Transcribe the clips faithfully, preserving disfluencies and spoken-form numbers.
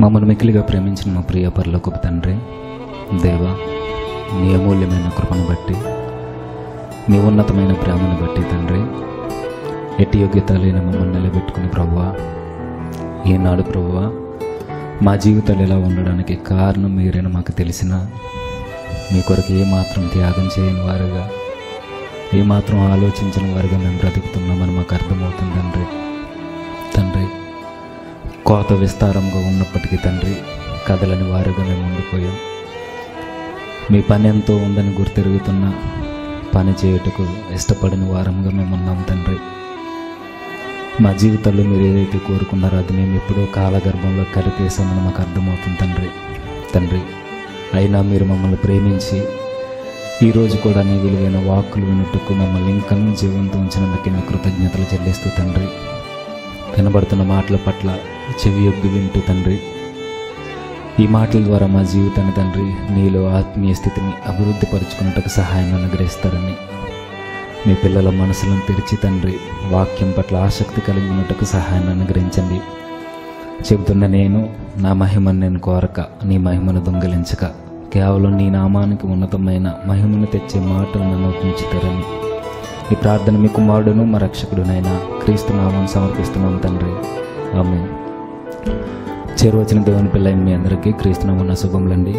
మమ్మల్ని మిక్కిలిగా ప్రేమించిన మా ప్రియ పరలోకపు తండ్రి, దేవా, నీ అమూల్యమైన కృపను బట్టి, నీ ఉన్నతమైన ప్రేమను బట్టి తండ్రి, ఎట్టి యోగ్యత లేని మమ్మల్ని నిలబెట్టుకుని ప్రభువా, ఈనాడు ప్రభువా మా జీవితాలు ఎలా ఉండడానికి కారణం మీరైనా మాకు తెలిసిన, మీ కొరకు ఏమాత్రం త్యాగం చేయని వారుగా, ఏమాత్రం ఆలోచించిన వారుగా మేము బ్రతుకుతున్నామని మాకు అర్థమవుతుంది తండ్రి. తండ్రి కోత విస్తారంగా ఉన్నప్పటికీ తండ్రి కదలని వారుగా మేము ఉండిపోయాం. మీ పని ఎంతో ఉందని గుర్తెరుగుతున్నా పని చేయుటకు ఇష్టపడిన వారంగా మేము ఉన్నాం తండ్రి. మా జీవితాల్లో మీరు ఏదైతే కోరుకున్నారో అది మేము ఎప్పుడో కాలగర్భంలో కలిపేసామని మాకు అర్థమవుతుంది తండ్రి. తండ్రి అయినా మీరు మమ్మల్ని ప్రేమించి ఈరోజు కూడా నీ విలువైన వాక్కులు వినుటకు మమ్మల్ని ఇంకా జీవంతో ఉంచినందుకు మీ కృతజ్ఞతలు చెల్లిస్తూ తండ్రి, వినబడుతున్న మాటల పట్ల చెవి యొగ్గి వింటూ తండ్రి, ఈ మాటల ద్వారా మా జీవితాన్ని తండ్రి నీలో ఆత్మీయ స్థితిని అభివృద్ధి పరుచుకున్నట్టుకు సహాయం అనుగ్రహిస్తారని, మీ పిల్లల మనసులను తెరిచి తండ్రి వాక్యం పట్ల ఆసక్తి కలిగినట్టుకు సహాయాన్ని అనుగ్రహించండి. చెబుతున్న నేను నా మహిమను నేను కోరక, నీ మహిమను దొంగిలించక, కేవలం నీ నామానికి ఉన్నతమైన మహిమను తెచ్చే మాటలు నన్ను ఉంచుతారని ఈ ప్రార్థన మీ కుమారుడును మా రక్షకుడునైనా క్రీస్తు నామాన్ని సమర్పిస్తున్నాం తండ్రి. ఆమేన్. చేరువచ్చిన దేవుని పిల్లైన మీ అందరికీ క్రీస్తు నామమున శుభములండి.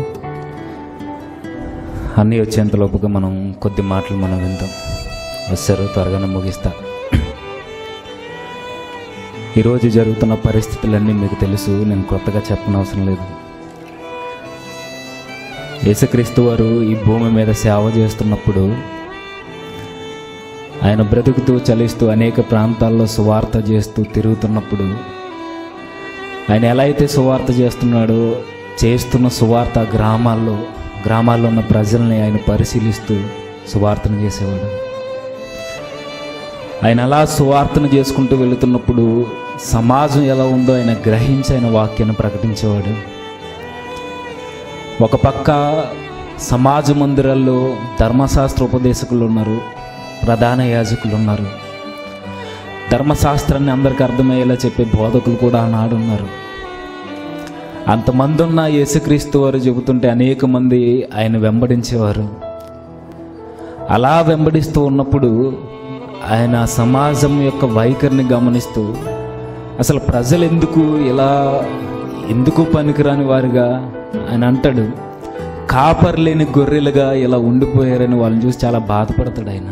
అన్నీ వచ్చేంతలోపుగా మనం కొద్ది మాటలు మనం విందాం. వస్తారు, త్వరగానే ముగిస్తా. ఈరోజు జరుగుతున్న పరిస్థితులన్నీ మీకు తెలుసు, నేను కొత్తగా చెప్పనవసరం లేదు. యేసుక్రీస్తు వారు ఈ భూమి మీద సేవ చేస్తున్నప్పుడు, ఆయన బ్రతుకుతూ చలిస్తూ అనేక ప్రాంతాల్లో సువార్త చేస్తూ తిరుగుతున్నప్పుడు, ఆయన ఎలా అయితే సువార్త చేస్తున్నాడో చేస్తున్న సువార్త గ్రామాల్లో గ్రామాల్లో ఉన్న ప్రజల్ని ఆయన పరిశీలిస్తూ సువార్తను చేసేవాడు. ఆయన అలా సువార్తను చేసుకుంటూ వెళుతున్నప్పుడు సమాజం ఎలా ఉందో ఆయన గ్రహించి ఆయన వాక్యాన్ని ప్రకటించేవాడు. ఒక పక్క సమాజ మందిరాల్లో ధర్మశాస్త్ర ఉపదేశకులు ఉన్నారు, ప్రధాన యాజకులు ఉన్నారు, ధర్మశాస్త్రాన్ని అందరికీ అర్థమయ్యేలా చెప్పే బోధకులు కూడా ఆనాడు ఉన్నారు. అంతమంది ఉన్న యేసుక్రీస్తు వారు చెబుతుంటే అనేక మంది ఆయన వెంబడించేవారు. అలా వెంబడిస్తూ ఉన్నప్పుడు ఆయన సమాజం యొక్క వైఖరిని గమనిస్తూ, అసలు ప్రజలు ఎందుకు ఇలా ఎందుకు పనికిరాని వారుగా, ఆయన అంటాడు, కాపరి లేని గొర్రెలుగా ఇలా ఉండిపోయారని వాళ్ళని చూసి చాలా బాధపడతాడు ఆయన.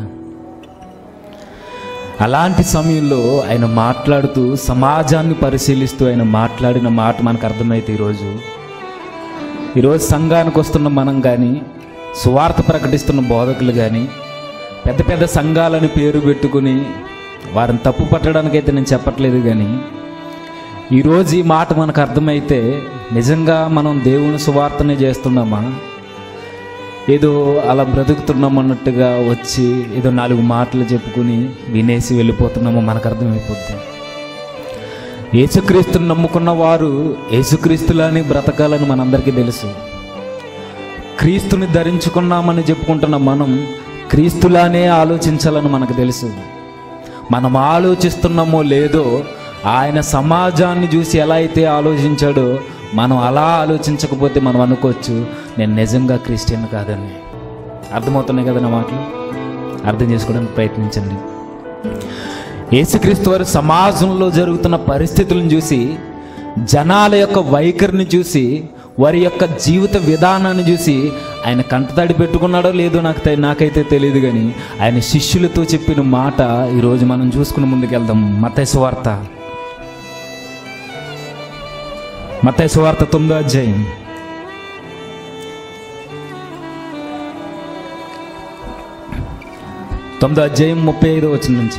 అలాంటి సమయంలో ఆయన మాట్లాడుతూ సమాజాన్ని పరిశీలిస్తూ ఆయన మాట్లాడిన మాట మనకు అర్థమైతే ఈరోజు ఈరోజు సంఘానికి వస్తున్న మనం కానీ, సువార్త ప్రకటిస్తున్న బోధకులు కానీ, పెద్ద పెద్ద సంఘాలని పేరు పెట్టుకుని వారిని తప్పు పట్టడానికైతే నేను చెప్పట్లేదు, కానీ ఈరోజు ఈ మాట మనకు అర్థమైతే నిజంగా మనం దేవుని సువార్తనే చేస్తున్నామా, ఏదో అలా బ్రతుకుతున్నాం అన్నట్టుగా వచ్చి ఏదో నాలుగు మాటలు చెప్పుకుని వినేసి వెళ్ళిపోతున్నామో మనకు అర్థమైపోద్ది. యేసుక్రీస్తుని నమ్ముకున్న వారు యేసుక్రీస్తులానే బ్రతకాలని మనందరికీ తెలుసు. క్రీస్తుని ధరించుకున్నామని చెప్పుకుంటున్న మనం క్రీస్తులానే ఆలోచించాలని మనకు తెలుసు. మనం ఆలోచిస్తున్నామో లేదో ఆయన సమాజాన్ని చూసి ఎలా అయితే ఆలోచించాడో మనం అలా ఆలోచించకపోతే మనం అనుకోవచ్చు నేను నిజంగా క్రిస్టియన్ కాదని. అర్థమవుతున్నాయి కదా నా మాటలు? అర్థం చేసుకోవడానికి ప్రయత్నించండి. యేసుక్రీస్తు వారు సమాజంలో జరుగుతున్న పరిస్థితులను చూసి, జనాల యొక్క వైఖరిని చూసి, వారి యొక్క జీవిత విధానాన్ని చూసి ఆయన కంటతడి పెట్టుకున్నాడో లేదో నాకు నాకైతే తెలియదు, కానీ ఆయన శిష్యులతో చెప్పిన మాట ఈరోజు మనం చూసుకుని ముందుకెళ్దాం. మత్తయి సువార్త మత్తయి సువార్త తొమ్మిదో అధ్యాయం తొమ్మిదో అధ్యాయం ముప్పై ఐదో వచనం నుంచి.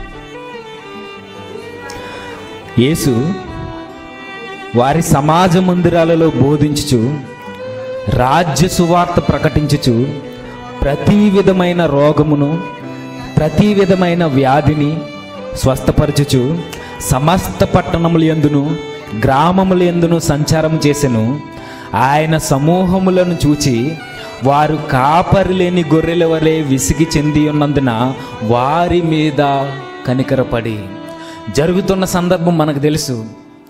యేసు వారి సమాజ మందిరాలలో బోధించుచు, రాజ్య సువార్త ప్రకటించుచు, ప్రతి విధమైన రోగమును ప్రతి విధమైన వ్యాధిని స్వస్థపరచుచు సమస్త పట్టణముల యందును గ్రామముల యందును సంచారం చేసెను. ఆయన సమూహములను చూచి వారు కాపరి లేని గొర్రెల వలె విసిగి చెంది ఉన్నందున వారి మీద కనికరపడి. జరుగుతున్న సందర్భం మనకు తెలుసు.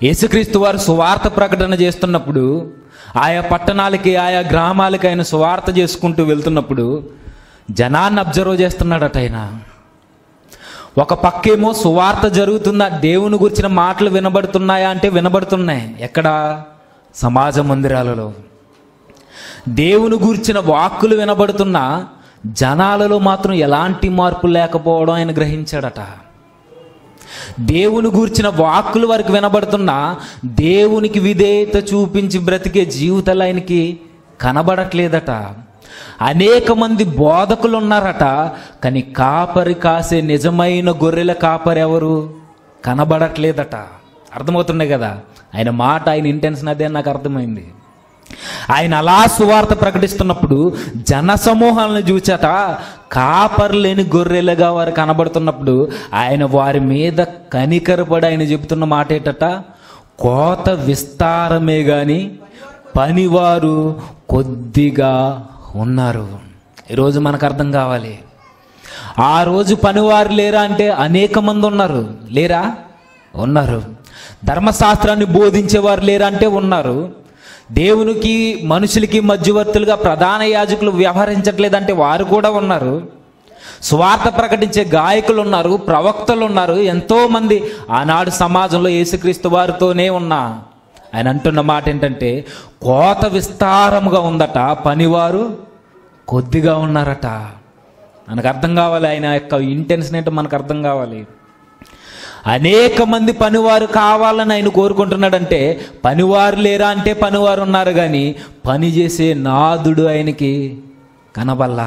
యేసుక్రీస్తు వారు సువార్త ప్రకటన చేస్తున్నప్పుడు ఆయా పట్టణాలకి ఆయా గ్రామాలకి ఆయన సువార్త చేసుకుంటూ వెళ్తున్నప్పుడు జనాన్ని అబ్జర్వ్ చేస్తున్నాడట ఆయన. ఒక పక్కేమో సువార్త జరుగుతుందా, దేవుని గురించిన మాటలు వినబడుతున్నాయా అంటే వినబడుతున్నాయి. ఎక్కడ? సమాజ మందిరాలలో. దేవుని గురించిన వాక్కులు వినబడుతున్నా జనాలలో మాత్రం ఎలాంటి మార్పు లేకపోవడం ఆయన గ్రహించాడట. దేవుని గూర్చిన వాక్కులు వారికి వినబడుతున్నా దేవునికి విధేయత చూపించి బ్రతికే జీవితాలు ఆయనకి కనబడట్లేదట. అనేక మంది బోధకులు ఉన్నారట, కానీ కాపరి కాసే నిజమైన గొర్రెల కాపరి ఎవరు కనబడట్లేదట. అర్థమవుతున్నాయి కదా ఆయన మాట, ఆయన ఇంటెన్షన్ అదే నాకు అర్థమైంది. ఆయన అలా సువార్త ప్రకటిస్తున్నప్పుడు జన సమూహాలను చూచట కాపరి లేని గొర్రెలుగా వారు కనబడుతున్నప్పుడు ఆయన వారి మీద కనికరపడి ఆయన చెబుతున్న మాట ఏంటట, కోత విస్తారమే గాని పనివారు కొద్దిగా ఉన్నారు. ఈరోజు మనకు అర్థం కావాలి. ఆ రోజు పనివారు లేరా అంటే అనేక మంది ఉన్నారు. లేరా? ఉన్నారు. ధర్మశాస్త్రాన్ని బోధించేవారు లేరా అంటే ఉన్నారు. దేవునికి మనుషులకి మధ్యవర్తులుగా ప్రధాన యాజకులు వ్యవహరించట్లేదంటే వారు కూడా ఉన్నారు. స్వార్థ ప్రకటించే గాయకులు ఉన్నారు, ప్రవక్తలు ఉన్నారు. ఎంతోమంది ఆనాడు సమాజంలో యేసుక్రీస్తు వారితోనే ఉన్నా ఆయన అంటున్న మాట ఏంటంటే కోత విస్తారముగా ఉందట, పనివారు కొద్దిగా ఉన్నారట. మనకు అర్థం కావాలి ఆయన యొక్క ఇంటెన్షన్ ఏంటో మనకు అర్థం కావాలి. అనేక మంది పనివారు కావాలని ఆయన కోరుకుంటున్నాడంటే పనివారు లేరా అంటే పనివారు ఉన్నారు, కానీ పని చేసే నాదుడు ఆయనకి కనబల్లా.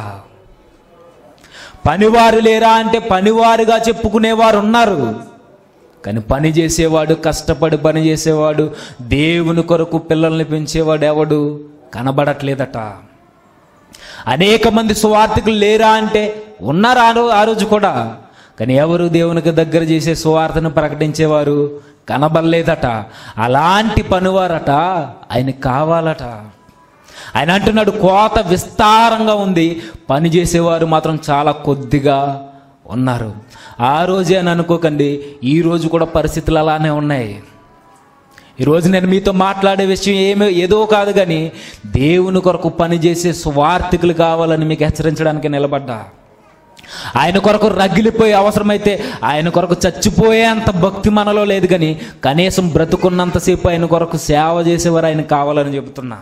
పనివారు లేరా అంటే పనివారుగా చెప్పుకునేవారు ఉన్నారు, కానీ పని చేసేవాడు, కష్టపడి పని చేసేవాడు, దేవుని కొరకు పిల్లల్ని పెంచేవాడు ఎవడు కనబడట్లేదట. అనేక మంది సువార్థికులు లేరా అంటే ఉన్నారు ఆ రోజు కూడా, కానీ ఎవరు దేవునికి దగ్గర చేసే సువార్తను ప్రకటించేవారు కనబడలేదట. అలాంటి పనివారట ఆయనకి కావాలట. ఆయన అంటున్నాడు కోత విస్తారంగా ఉంది, పని చేసేవారు మాత్రం చాలా కొద్దిగా ఉన్నారు. ఆ రోజే అని అనుకోకండి, ఈరోజు కూడా పరిస్థితులు అలానే ఉన్నాయి. ఈరోజు నేను మీతో మాట్లాడే విషయం ఏమీ ఏదో కాదు, కానీ దేవుని కొరకు పనిచేసే సువార్థికులు కావాలని మీకు హెచ్చరించడానికి నిలబడ్డా. ఆయన కొరకు రగిలిపోయే అవసరమైతే ఆయన కొరకు చచ్చిపోయేంత భక్తి మనలో లేదు, కానీ కనీసం బ్రతుకున్నంతసేపు ఆయన కొరకు సేవ చేసేవారు ఆయన కావాలని చెబుతున్నా.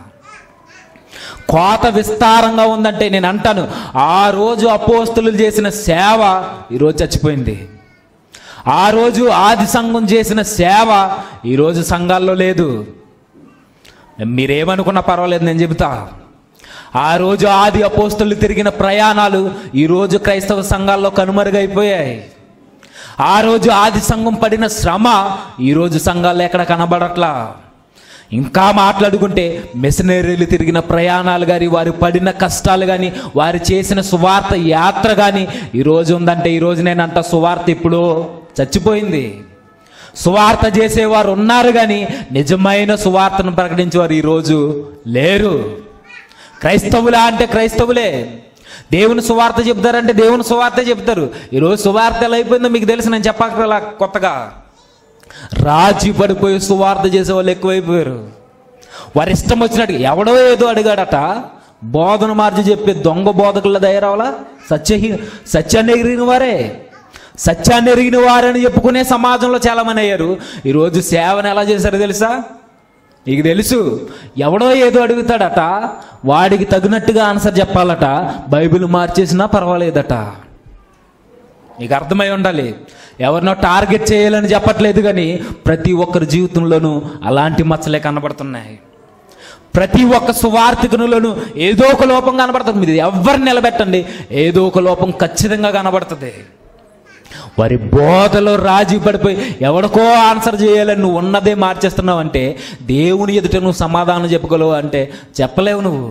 కోత విస్తారంగా ఉందంటే నేను అంటాను, ఆ రోజు అపోస్తలులు చేసిన సేవ ఈరోజు చచ్చిపోయింది. ఆ రోజు ఆది సంఘం చేసిన సేవ ఈరోజు సంఘాల్లో లేదు. మీరేమనుకున్నా పర్వాలేదు, నేను చెబుతా. ఆ రోజు ఆది అపోస్తలులు తిరిగిన ప్రయాణాలు ఈరోజు క్రైస్తవ సంఘాల్లో కనుమరుగైపోయాయి. ఆ రోజు ఆది సంఘం పడిన శ్రమ ఈరోజు సంఘాల్లో ఎక్కడ కనబడట్లా. ఇంకా మాట్లాడుకుంటే మిషనరీలు తిరిగిన ప్రయాణాలు కానీ, వారు పడిన కష్టాలు కానీ, వారు చేసిన సువార్త యాత్ర కానీ ఈరోజు ఉందంటే ఈరోజు నేనంట సువార్త ఇప్పుడు చచ్చిపోయింది. సువార్త చేసేవారు ఉన్నారు, కానీ నిజమైన సువార్తను ప్రకటించేవారు ఈరోజు లేరు. క్రైస్తవులా అంటే క్రైస్తవులే, దేవుని సువార్త చెప్తారంటే దేవుని సువార్త చెప్తారు. ఈరోజు సువార్త ఎలా అయిపోయిందో మీకు తెలుసు, నేను చెప్పక్కర్లా కొత్తగా. రాజీ పడిపోయి సువార్త చేసే వాళ్ళు ఎక్కువైపోయారు. వారి ఇష్టం వచ్చినట్టు ఎవడో ఏదో అడిగాడట, బోధన మార్చి చెప్పే దొంగ బోధకుల తయారవలా. సత్యహీ సత్యాన్ని ఎరిగిన వారే సత్యాన్ని ఎరిగిన వారని చెప్పుకునే సమాజంలో చాలామంది అయ్యారు. ఈరోజు సేవను ఎలా చేశారో తెలుసా? నీకు తెలుసు, ఎవడో ఏదో అడుగుతాడట, వాడికి తగినట్టుగా ఆన్సర్ చెప్పాలట, బైబిల్ మార్చేసినా పర్వాలేదట. నీకు అర్థమై ఉండాలి, ఎవరినో టార్గెట్ చేయాలని చెప్పట్లేదు, కానీ ప్రతి ఒక్కరి జీవితంలోనూ అలాంటి మచ్చలే కనబడుతున్నాయి. ప్రతి ఒక్క సువార్థికునిలోనూ ఏదో ఒక లోపం కనబడుతుంది. మీరు ఎవరిని నిలబెట్టండి, ఏదో ఒక లోపం ఖచ్చితంగా కనబడుతుంది. వారి బోధలో రాజీ పడిపోయి ఎవడికో ఆన్సర్ చేయాలని నువ్వు ఉన్నదే మార్చేస్తున్నావు అంటే దేవుని ఎదుట నువ్వు సమాధానం చెప్పగలవు అంటే చెప్పలేవు. నువ్వు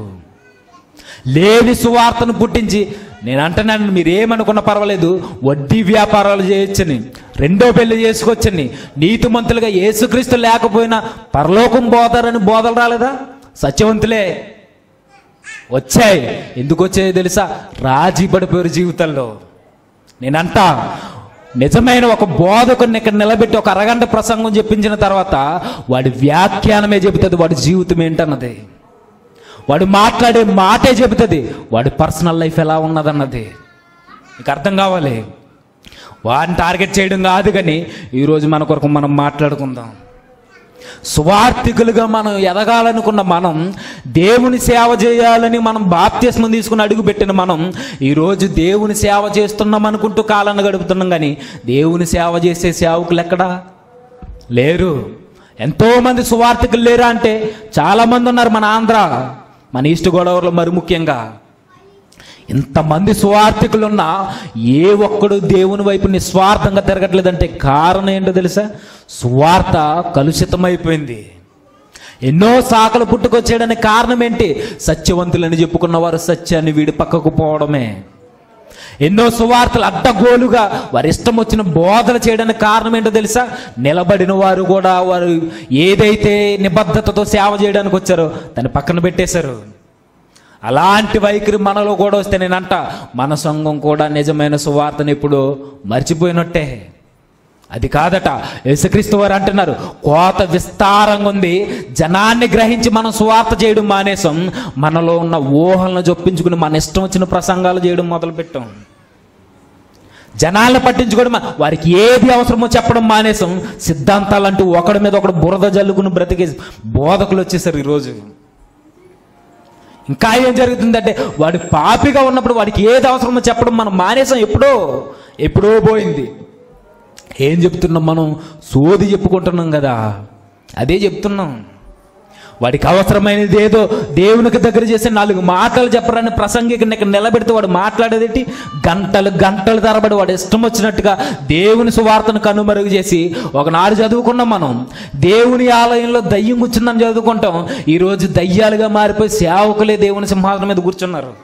లేని సువార్తను పుట్టించి, నేను అంటున్నాను మీరేమనుకున్న పర్వాలేదు, వడ్డీ వ్యాపారాలు చేయొచ్చని, రెండో పెళ్లి చేసుకోవచ్చని, నీతిమంతులుగా యేసుక్రీస్తు లేకపోయినా పరలోకం పోతారని బోధలు రాలేదా? సత్యవంతులే వచ్చాయి. ఎందుకు వచ్చాయో తెలుసా? రాజీ పడిపోయారు జీవితంలో. నేనంటా నిజమైన ఒక బోధకుడిని ఇక్కడ నిలబెట్టి ఒక అరగంట ప్రసంగం చెప్పించిన తర్వాత వాడి వ్యాఖ్యానమే చెబుతుంది వాడి జీవితం ఏంటన్నది, వాడు మాట్లాడే మాటే చెబుతుంది వాడి పర్సనల్ లైఫ్ ఎలా ఉన్నదన్నది. నీకు అర్థం కావాలి. వాడిని టార్గెట్ చేయడం కాదు, కానీ ఈరోజు మన కొరకు మనం మాట్లాడుకుందాం. సువార్థికులుగా మనం ఎదగాలనుకున్న మనం, దేవుని సేవ చేయాలని మనం బాప్తిస్మం తీసుకుని అడుగు పెట్టిన మనం ఈరోజు దేవుని సేవ చేస్తున్నాం అనుకుంటూ కాలాన్ని గడుపుతున్నాం, కానీ దేవుని సేవ చేసే సేవకులు ఎక్కడా లేరు. ఎంతోమంది సువార్థికులు లేరా అంటే చాలామంది ఉన్నారు. మన ఆంధ్ర, మన ఈస్ట్ గోదావరిలో మరి ముఖ్యంగా ఇంతమంది సువార్థికులున్నా ఏ ఒక్కడు దేవుని వైపు నిస్వార్థంగా తిరగట్లేదంటే కారణం ఏంటో తెలుసా? సువార్త కలుషితమైపోయింది. ఎన్నో శాఖలు పుట్టుకొచ్చేయడానికి కారణం ఏంటి? సత్యవంతులని చెప్పుకున్న వారు సత్యాన్ని వీడి పక్కకు పోవడమే. ఎన్నో సువార్తలు అడ్డగోలుగా వారి ఇష్టం వచ్చిన బోధలు చేయడానికి కారణం ఏంటో తెలుసా? నిలబడిన వారు కూడా వారు ఏదైతే నిబద్ధతతో సేవ చేయడానికి వచ్చారో దాన్ని పక్కన పెట్టేశారు. అలాంటి వైఖరి మనలో కూడా వస్తే నేనంట మన సంఘం కూడా నిజమైన సువార్తను ఇప్పుడు మర్చిపోయినట్టే. అది కాదట. యేసుక్రీస్తు వారు అంటున్నారు, కోత విస్తారంగా ఉంది, జనాన్ని గ్రహించి మనం సువార్త చేయడం మానేసాం, మనలో ఉన్న ఊహలను జొప్పించుకుని మన ఇష్టం వచ్చిన ప్రసంగాలు చేయడం మొదలుపెట్టాం. జనాలను పట్టించుకోవడం, వారికి ఏది అవసరమో చెప్పడం మానేసాం. సిద్ధాంతాలు అంటూ ఒకడి మీద ఒకడు బురద జల్లుకుని బ్రతికే బోధకులు వచ్చేసారు ఈరోజు. ఇంకా ఏం జరుగుతుందంటే వాడు పాపిగా ఉన్నప్పుడు వాడికి ఏది అవసరమో చెప్పడం మనం మానేసాం. ఎప్పుడో ఎప్పుడో పోయింది. ఏం చెప్తున్నాం మనం? సోది చెప్పుకుంటున్నాం కదా, అదే చెప్తున్నాం. వాడికి అవసరమైనది ఏదో దేవునికి దగ్గర చేసే నాలుగు మాటలు చెప్పరాని ప్రసంగికుని ఇక్కడ నిలబెడితే వాడు మాట్లాడేదేంటి? గంటలు గంటలు తరబడి వాడు ఇష్టం వచ్చినట్టుగా దేవుని సువార్తను కనుమరుగు చేసి, ఒకనాడు చదువుకున్నాం మనం దేవుని ఆలయంలో దయ్యం కూర్చుందని చదువుకుంటాం. ఈరోజు దయ్యాలుగా మారిపోయి సేవకులే దేవుని సింహాసనం మీద కూర్చున్నారు.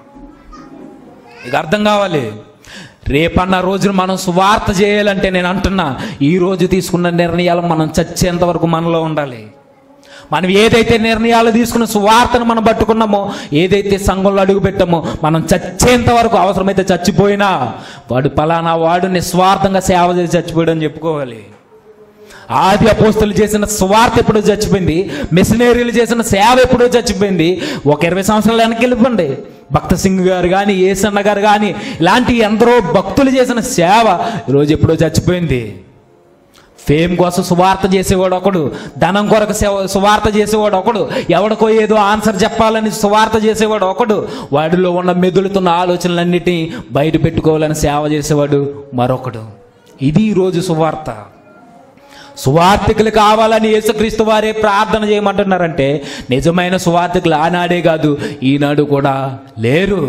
ఇక అర్థం కావాలి. రేపన్న రోజున మనం సువార్త చేయాలంటే నేను అంటున్నా, ఈరోజు తీసుకున్న నిర్ణయాలు మనం చచ్చేంత వరకు మనలో ఉండాలి. మనం ఏదైతే నిర్ణయాలు తీసుకున్న సువార్తను మనం పట్టుకున్నామో, ఏదైతే సంఘంలో అడుగు పెట్టామో, మనం చచ్చేంత వరకు, అవసరమైతే చచ్చిపోయినా వాడు పలానా వాడు నిస్వార్థంగా సేవ చేసి చచ్చిపోయాడని చెప్పుకోవాలి. ఆది అపోస్తులు చేసిన సువార్త ఎప్పుడో చచ్చిపోయింది, మిషనరీలు చేసిన సేవ ఎప్పుడో చచ్చిపోయింది. ఒక ఇరవై సంవత్సరాలు వెనక్కి వెళ్ళిపోండి, భక్త సింగ్ గారు కానీ ఏసన్న గారు కానీ ఇలాంటి ఎందరో భక్తులు చేసిన సేవ ఈరోజు ఎప్పుడో చచ్చిపోయింది. ఫేమ్ కోసం సువార్త చేసేవాడు ఒకడు, ధనం కొరకు సువార్త చేసేవాడు ఒకడు, ఎవడికో ఏదో ఆన్సర్ చెప్పాలని సువార్త చేసేవాడు ఒకడు, వాడిలో ఉన్న మెదులుతున్న ఆలోచనలన్నిటినీ బయట పెట్టుకోవాలని సేవ చేసేవాడు మరొకడు. ఇది ఈరోజు సువార్త. సువార్థికులు కావాలని యేసుక్రీస్తు వారే ప్రార్థన చేయమంటున్నారంటే నిజమైన సువార్థికులు ఆనాడే కాదు ఈనాడు కూడా లేరు.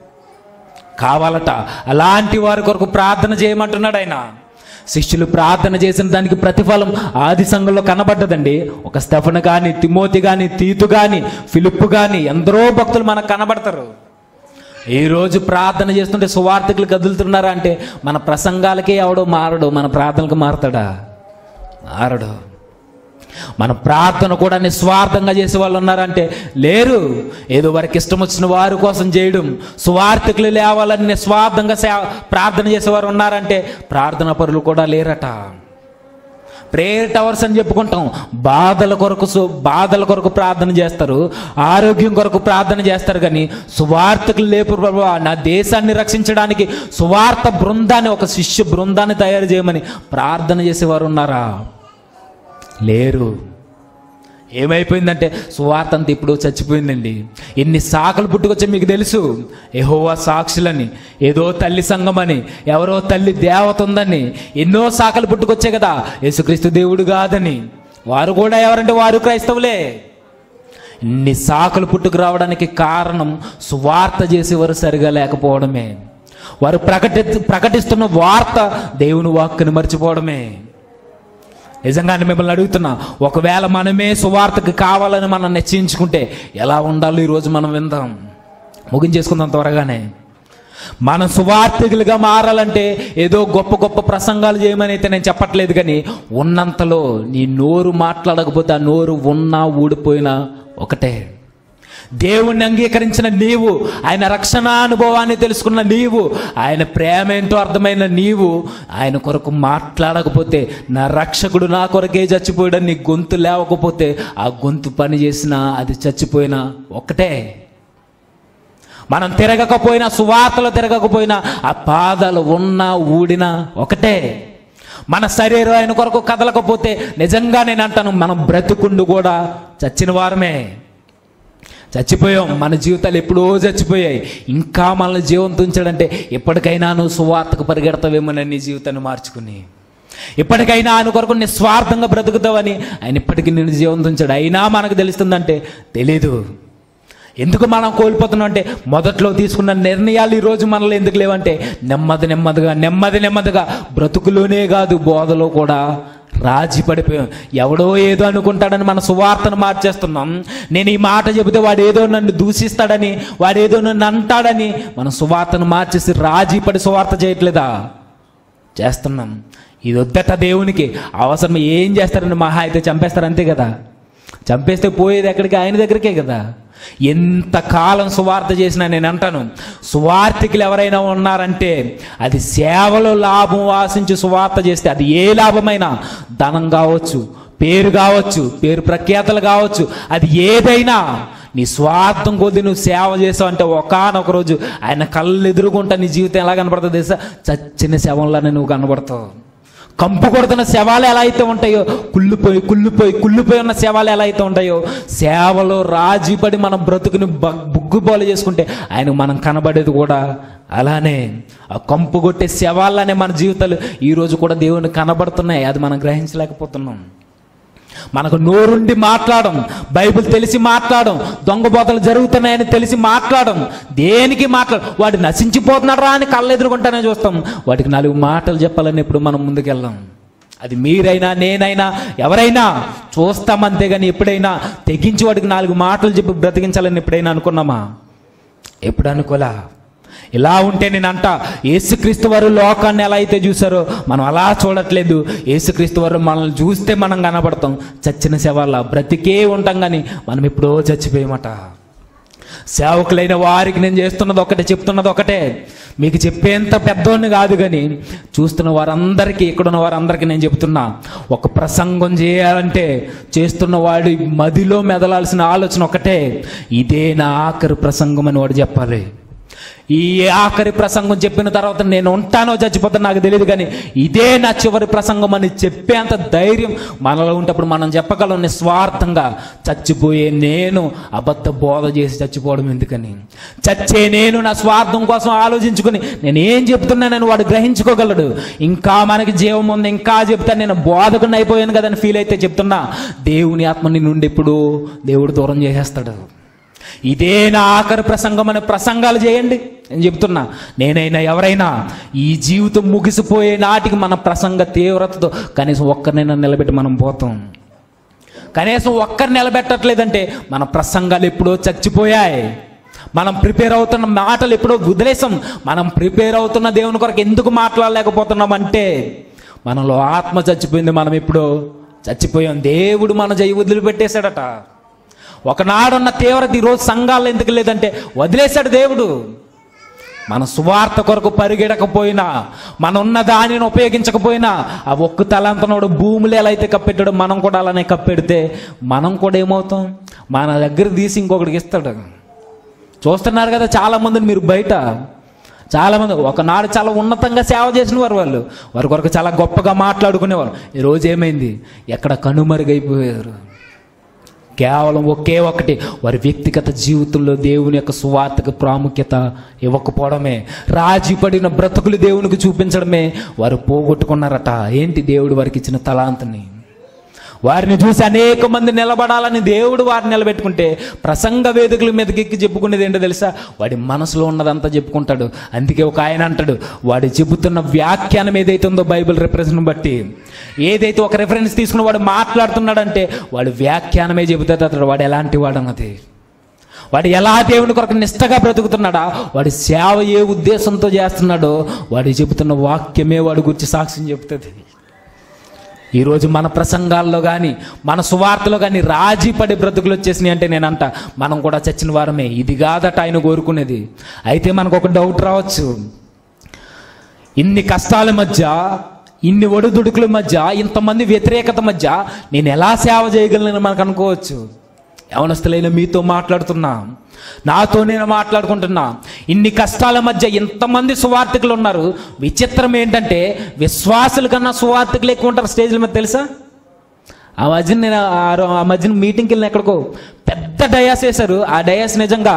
కావాలట. అలాంటి వారి కొరకు ప్రార్థన చేయమంటున్నాడు ఆయన. శిష్యులు ప్రార్థన చేసిన దానికి ప్రతిఫలం ఆది సంఘంలో కనబడ్డదండి. ఒక స్టెఫను కానీ, తిమోతి కానీ, తీతు కానీ, ఫిలిప్పు కానీ ఎందరో భక్తులు మనకు కనబడతారు. ఈరోజు ప్రార్థన చేస్తుంటే సువార్థికులు కదులుతున్నారా అంటే మన ప్రసంగాలకే ఎవడో మారడు, మన ప్రార్థనలకు మారతాడా? మారడు. మన ప్రార్థన కూడా నిస్వార్థంగా చేసే వాళ్ళు ఉన్నారంటే లేరు. ఏదో వారికి ఇష్టం వచ్చిన వారి కోసం చేయడం, సువార్థికులు లేవాలని నిస్వార్థంగా సేవ ప్రార్థన చేసేవారు ఉన్నారంటే ప్రార్థన పరులు కూడా లేరట. ప్రేయర్ టవర్స్ అని చెప్పుకుంటాం, బాధల కొరకు బాధల కొరకు ప్రార్థన చేస్తారు, ఆరోగ్యం కొరకు ప్రార్థన చేస్తారు, కానీ సువార్థికులు లేపు ప్రభు, నా దేశాన్ని రక్షించడానికి సువార్త బృందాన్ని, ఒక శిష్య బృందాన్ని తయారు చేయమని ప్రార్థన చేసేవారు ఉన్నారా? లేరు. ఏమైపోయిందంటే సువార్త అంతా ఇప్పుడు చచ్చిపోయిందండి. ఎన్ని శాఖలు పుట్టుకొచ్చా మీకు తెలుసు. యెహోవా సాక్షులని, ఏదో తల్లి సంఘం అని, ఎవరో తల్లి దేవత ఉందని ఎన్నో శాఖలు పుట్టుకొచ్చాయి కదా. యేసుక్రీస్తు దేవుడు కాదని వారు కూడా ఎవరంటే వారు క్రైస్తవులే. ఇన్ని శాఖలు పుట్టుకు రావడానికి కారణం సువార్త చేసేవారు సరిగా లేకపోవడమే. వారు ప్రకటి ప్రకటిస్తున్న వార్త దేవుని వాక్కుని మర్చిపోవడమే. నిజంగానే మిమ్మల్ని అడుగుతున్నా, ఒకవేళ మనమే సువార్తకు కావాలని మనం నిశ్చయించుకుంటే ఎలా ఉండాలో ఈరోజు మనం విందాం. ముగించేసుకుందాం త్వరగానే. మనం సువార్థికులుగా మారాలంటే ఏదో గొప్ప గొప్ప ప్రసంగాలు చేయమని అయితే నేను చెప్పట్లేదు, కానీ ఉన్నంతలో నీ నోరు మాట్లాడకపోతే ఆ నోరు ఉన్నా ఊడిపోయినా ఒకటే. దేవుణ్ణి అంగీకరించిన నీవు, ఆయన రక్షణ అనుభవాన్ని తెలుసుకున్న నీవు, ఆయన ప్రేమ ఏంటో అర్థమైన నీవు ఆయన కొరకు మాట్లాడకపోతే, నా రక్షకుడు నా కొరకే చచ్చిపోయాడని నీ గొంతు లేవకపోతే, ఆ గొంతు పని చేసినా అది చచ్చిపోయినా ఒకటే. మనం తిరగకపోయినా, సువార్తలో తిరగకపోయినా, ఆ పాదాలు ఉన్నా ఊడినా ఒకటే. మన శరీరం ఆయన కొరకు కదలకపోతే నిజంగా నేను అంటాను, మనం బ్రతుకుండు కూడా చచ్చిన వారమే, చచ్చిపోయాం. మన జీవితాలు ఎప్పుడో చచ్చిపోయాయి. ఇంకా మనల్ని జీవంతో ఉంచాడంటే ఎప్పటికైనా నువ్వు సువార్తకు పరిగెడతావేమోనని నీ జీవితాన్ని మార్చుకుని, ఇప్పటికైనా ఆయన కొరకు నిస్వార్థంగా బ్రతుకుతావని ఆయన ఇప్పటికీ నేను జీవంతో ఉంచాడు. అయినా మనకు తెలుస్తుందంటే తెలీదు. ఎందుకు మనం కోల్పోతున్నాం అంటే, మొదట్లో తీసుకున్న నిర్ణయాలు ఈరోజు మనలో ఎందుకు లేవంటే, నెమ్మది నెమ్మదిగా నెమ్మది నెమ్మదిగా బ్రతుకులోనే కాదు బోధలో కూడా రాజీ పడిపోయాం. ఎవడో ఏదో అనుకుంటాడని మన సువార్తను మార్చేస్తున్నాం. నేను ఈ మాట చెబితే వాడు ఏదో నన్ను దూషిస్తాడని, వాడు ఏదో నన్ను అంటాడని మన సువార్తను మార్చేసి రాజీ పడి సువార్త చేయట్లేదా? చేస్తున్నాం. ఇది వద్దట దేవునికి. అవసరం ఏం చేస్తారని మహా అయితే చంపేస్తారు, అంతే కదా. చంపేస్తే పోయేది ఎక్కడికి? ఆయన దగ్గరికే కదా. ఎంతకాలం సువార్త చేసినా నేను అంటాను, సువార్థికులు ఎవరైనా ఉన్నారంటే అది సేవలో లాభం ఆశించి సువార్త చేస్తే, అది ఏ లాభమైనా, ధనం కావచ్చు, పేరు కావచ్చు, పేరు ప్రఖ్యాతలు కావచ్చు, అది ఏదైనా నీ స్వార్థం కొద్ది నువ్వు సేవ చేసావు అంటే ఒకానొక రోజు ఆయన కళ్ళు ఎదురుగుంటా నీ జీవితం ఎలా కనబడుతుంది తెలుసా? చచ్చిన శవంలానే నువ్వు కనబడతావు. కంపు కొడుతున్న శవాలు ఎలా అయితే ఉంటాయో, కుళ్ళిపోయి కుళ్ళిపోయి కుళ్ళిపోయి ఉన్న శవాలు ఎలా అయితే ఉంటాయో, సేవలో రాజీపడి మనం బ్రతుకుని బుగ్గుబోలు చేసుకుంటే ఆయన మనం కనబడేది కూడా అలానే. ఆ కంపు కొట్టే శవాలనే మన జీవితాలు ఈరోజు కూడా దేవుని కనబడుతున్నాయి. అది మనం గ్రహించలేకపోతున్నాం. మనకు నోరుండి మాట్లాడడం, బైబిల్ తెలిసి మాట్లాడడం, దొంగబోతలు జరుగుతున్నాయని తెలిసి మాట్లాడడం, దేనికి మాట్లాడ వాడు నశించిపోతున్నాడు రా అని కళ్ళు ఎదుర్కొంటానే చూస్తాం. వాటికి నాలుగు మాటలు చెప్పాలని ఎప్పుడు మనం ముందుకెళ్ళాం. అది మీరైనా నేనైనా ఎవరైనా చూస్తాం అంతేగాని ఎప్పుడైనా తెగించి వాడికి నాలుగు మాటలు చెప్పి బ్రతికించాలని ఎప్పుడైనా అనుకున్నామా? ఎప్పుడు అనుకోలా. ఇలా ఉంటే నేను అంట, యేసుక్రీస్తు వారు లోకాన్ని ఎలా అయితే చూసారో మనం అలా చూడట్లేదు. యేసుక్రీస్తు వారు మనల్ని చూస్తే మనం కనబడతాం. చచ్చిన శవాల బ్రతికే ఉంటాం కానీ మనం ఎప్పుడో చచ్చిపోయామట. సేవకులైన వారికి నేను చేస్తున్నది ఒకటే, చెప్తున్నది ఒకటే. మీకు చెప్పేంత పెద్దోడిని కాదు కానీ చూస్తున్న వారందరికీ, ఇక్కడున్న వారందరికీ నేను చెప్తున్నా, ఒక ప్రసంగం చేయాలంటే చేస్తున్న వాడి మదిలో మెదలాల్సిన ఆలోచన ఒకటే, ఇదే నా ఆఖరి ప్రసంగం అని వాడు చెప్పాలి. ఈ ఆఖరి ప్రసంగం చెప్పిన తర్వాత నేను ఉంటానో చచ్చిపోతాను నాకు తెలియదు కానీ ఇదే నా చివరి ప్రసంగం అని చెప్పేంత ధైర్యం మనలో ఉంటప్పుడు మనం చెప్పగలం నిస్వార్థంగా. చచ్చిపోయే నేను అబద్ధ బోధ చేసి చచ్చిపోవడం ఎందుకని? చచ్చే నేను నా స్వార్థం కోసం ఆలోచించుకుని నేను ఏం చెప్తున్నానని వాడు గ్రహించుకోగలడు. ఇంకా మనకి జీవం ఉంది, ఇంకా చెప్తాను, నేను బోధకుని అయిపోయాను కదని ఫీల్ అయితే చెప్తున్నా, దేవుని ఆత్మని నుండి ఇప్పుడు దేవుడు దూరం చేసేస్తాడు. ఇదే నా ఆఖరి ప్రసంగం అనే ప్రసంగాలు చేయండి నేను చెప్తున్నా. నేనైనా ఎవరైనా ఈ జీవితం ముగిసిపోయే నాటికి మన ప్రసంగ తీవ్రతతో కనీసం ఒక్కరినైనా నిలబెట్టి మనం పోతాం. కనీసం ఒక్కరు నిలబెట్టట్లేదంటే మన ప్రసంగాలు ఎప్పుడో చచ్చిపోయాయి. మనం ప్రిపేర్ అవుతున్న మాటలు ఎప్పుడో వదిలేసాం. మనం ప్రిపేర్ అవుతున్న దేవుని కొరకు ఎందుకు మాట్లాడలేకపోతున్నాం అంటే మనలో ఆత్మ చచ్చిపోయింది. మనం ఎప్పుడో చచ్చిపోయాం. దేవుడు మన జై వదిలిపెట్టేశాడట. ఒకనాడున్న తీవ్రత ఈరోజు సంఘాల్లో ఎందుకు లేదంటే వదిలేశాడు దేవుడు. మన సువార్త కొరకు పరిగెడకపోయినా, మన ఉన్న దానిని ఉపయోగించకపోయినా, ఆ ఒక్క తలంతనోడు భూములు ఎలా అయితే కప్పెట్టాడో మనం కూడా అలానే కప్పెడితే మనం కూడా ఏమవుతాం? మన దగ్గర తీసి ఇంకొకటికి ఇస్తాడు. చూస్తున్నారు కదా చాలామందిని మీరు బయట. చాలామంది ఒకనాడు చాలా ఉన్నతంగా సేవ చేసిన వారు, వాళ్ళు వారి కొరకు చాలా గొప్పగా మాట్లాడుకునేవారు. ఈరోజు ఏమైంది? ఎక్కడ కనుమరుగైపోయారు. కేవలం ఒకే ఒకటి, వారి వ్యక్తిగత జీవితంలో దేవుని యొక్క సువార్తకు ప్రాముఖ్యత ఇవ్వకపోవడమే, రాజీ పడిన బ్రతుకులు దేవునికి చూపించడమే వారు పోగొట్టుకున్నారట. ఏంటి? దేవుడు వారికి ఇచ్చిన తలాంతుని. వారిని చూసి అనేక మంది నిలబడాలని దేవుడు వారిని నిలబెట్టుకుంటే ప్రసంగ వేదికల మీదకి ఎక్కి చెప్పుకునేది ఏంటో తెలుసా? వాడి మనసులో ఉన్నదంతా చెప్పుకుంటాడు. అందుకే ఒక ఆయన అంటాడు, వాడు చెబుతున్న వ్యాఖ్యానం ఏదైతే ఉందో బైబిల్ రిఫరెన్స్ని బట్టి, ఏదైతే ఒక రిఫరెన్స్ తీసుకుని వాడు మాట్లాడుతున్నాడంటే వాడు వ్యాఖ్యానమే చెబుతాడు. అతడు వాడు ఎలాంటి వాడు అన్నది, వాడు ఎలా దేవుని కొరకు నిష్టగా బ్రతుకుతున్నాడా, వాడి సేవ ఏ ఉద్దేశంతో చేస్తున్నాడో వాడు చెబుతున్న వాక్యమే వాడి గురించి సాక్ష్యం చెబుతుంది. ఈరోజు మన ప్రసంగాల్లో కానీ మన సువార్తలో కానీ రాజీ పడి బ్రతుకులు వచ్చేసినాయి అంటే నేనంట మనం కూడా చచ్చిన వారమే. ఇది కాదట ఆయన కోరుకునేది. అయితే మనకు ఒక డౌట్ రావచ్చు, ఇన్ని కష్టాల మధ్య, ఇన్ని ఒడిదుడుకుల మధ్య, ఇంతమంది వ్యతిరేకత మధ్య నేను ఎలా సేవ చేయగలను మనకు అనుకోవచ్చు. యవనస్తులైన మీతో మాట్లాడుతున్నా, నాతో నేను మాట్లాడుకుంటున్నా. ఇన్ని కష్టాల మధ్య ఇంతమంది సువార్థికులు ఉన్నారు. విచిత్రం ఏంటంటే విశ్వాసుల కన్నా సువార్థికులు ఎక్కువ ఉంటారు స్టేజ్ల మీద, తెలుసా? ఆ మధ్యన నేను ఆ మధ్యన మీటింగ్కి వెళ్ళిన ఎక్కడికో పెద్ద డయాస్ వేశారు. ఆ డయాస్ నిజంగా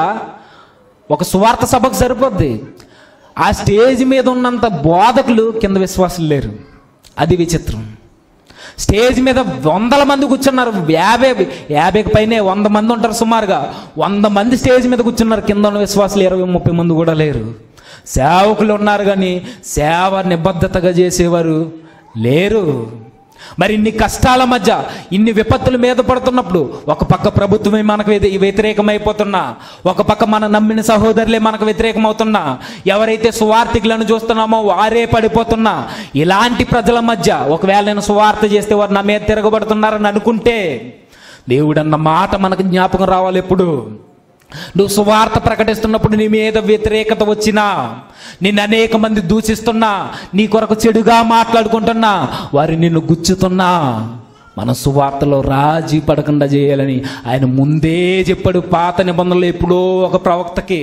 ఒక సువార్త సభకు సరిపోద్ది. ఆ స్టేజ్ మీద ఉన్నంత బోధకులు కింద విశ్వాసులు లేరు. అది విచిత్రం. స్టేజ్ మీద వందల మంది కూర్చున్నారు, యాభై యాభైకి పైనే వంద మంది ఉంటారు సుమారుగా. వంద మంది స్టేజ్ మీద కూర్చున్నారు, కింద ఉన్న విశ్వాసులు ఇరవై ముప్పై మంది కూడా లేరు. సేవకులు ఉన్నారు కానీ సేవ నిబద్ధతగా చేసేవారు లేరు. మరి ఇన్ని కష్టాల మధ్య, ఇన్ని విపత్తుల మీద పడుతున్నప్పుడు ఒక పక్క ప్రభుత్వమే మనకు వ్యతిరేకమైపోతున్నా, ఒక పక్క మన నమ్మిన సహోదరులే మనకు వ్యతిరేకమవుతున్నా, ఎవరైతే సువార్థికులను చూస్తున్నామో వారే పడిపోతున్నా, ఇలాంటి ప్రజల మధ్య ఒకవేళ నేను సువార్త చేస్తే వారు నా మీద తిరగబడుతున్నారని అనుకుంటే దేవుడన్న మాట మనకు జ్ఞాపకం రావాలి. ఎప్పుడు నువ్వు సువార్త ప్రకటిస్తున్నప్పుడు నీ మీద వ్యతిరేకత వచ్చినా, నిన్ను అనేక మంది దూషిస్తున్నా, నీ కొరకు చెడుగా మాట్లాడుకుంటున్నా, వారి నిన్ను గుచ్చుతున్నా, మన సువార్తలో రాజీ పడకుండా చేయాలని ఆయన ముందే చెప్పాడు పాత నిబంధనలు ఎప్పుడో ఒక ప్రవక్తకి.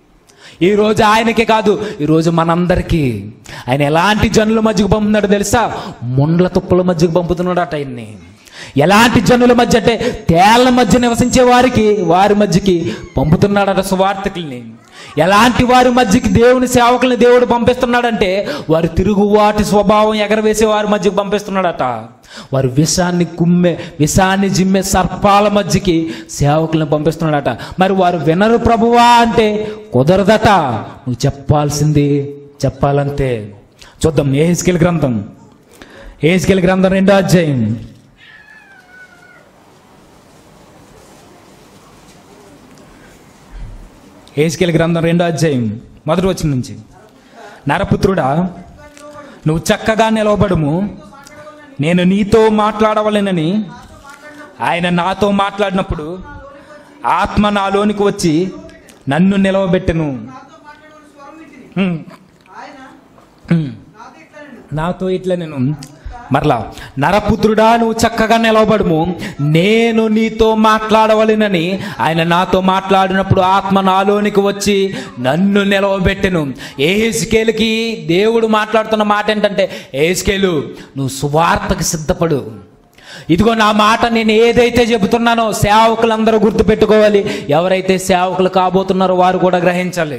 ఈరోజు ఆయనకే కాదు, ఈరోజు మనందరికీ ఆయన ఎలాంటి జనుల మధ్యకు పంపుతున్నాడు తెలుసా? ముండ్ల తుప్పల మధ్యకు పంపుతున్నాడు అట ఆయన్ని. ఎలాంటి జనుల మధ్య అంటే తేళ్ల మధ్య నివసించే వారికి, వారి మధ్యకి పంపుతున్నాడట సువార్తికుల్ని. ఎలాంటి వారి మధ్యకి దేవుని సేవకుల్ని దేవుడు పంపిస్తున్నాడంటే వారి తిరుగువాటి స్వభావం ఎగరవేసే వారి మధ్యకి పంపిస్తున్నాడట. వారు విషాన్ని కుమ్మే విషాన్ని జిమ్మే సర్పాల మధ్యకి సేవకుల్ని పంపిస్తున్నాడట. మరి వారు వినరు ప్రభువా అంటే కుదరదట. నువ్వు చెప్పాల్సింది చెప్పాలంతే. చూద్దాం యెహెజ్కేలు గ్రంథం, యెహెజ్కేలు గ్రంథం రెండో అధ్యాయం యెహెజ్కేలు గ్రంథం రెండో అధ్యాయం మొదటి వచనం నుంచి. నరపుత్రుడా, నువ్వు చక్కగా నిలవబడుము, నేను నీతో మాట్లాడవలెనని ఆయన నాతో మాట్లాడినప్పుడు ఆత్మ నాలోనికి వచ్చి నన్ను నిలవబెట్టెను. నాతో ఇట్లా నేను మరలా, నరపుత్రుడా నువ్వు చక్కగా నిలవబడుము, నేను నీతో మాట్లాడవలెనని ఆయన నాతో మాట్లాడినప్పుడు ఆత్మ నాలోనికి వచ్చి నన్ను నిలవబెట్టెను. యెహెజ్కేలుకి దేవుడు మాట్లాడుతున్న మాట ఏంటంటే, యెహెజ్కేలు నువ్వు సువార్తకు సిద్ధపడు. ఇదిగో నా మాట నేను ఏదైతే చెబుతున్నానో సేవకులందరూ గుర్తుపెట్టుకోవాలి. ఎవరైతే సేవకులు కాబోతున్నారో వారు కూడా గ్రహించాలి.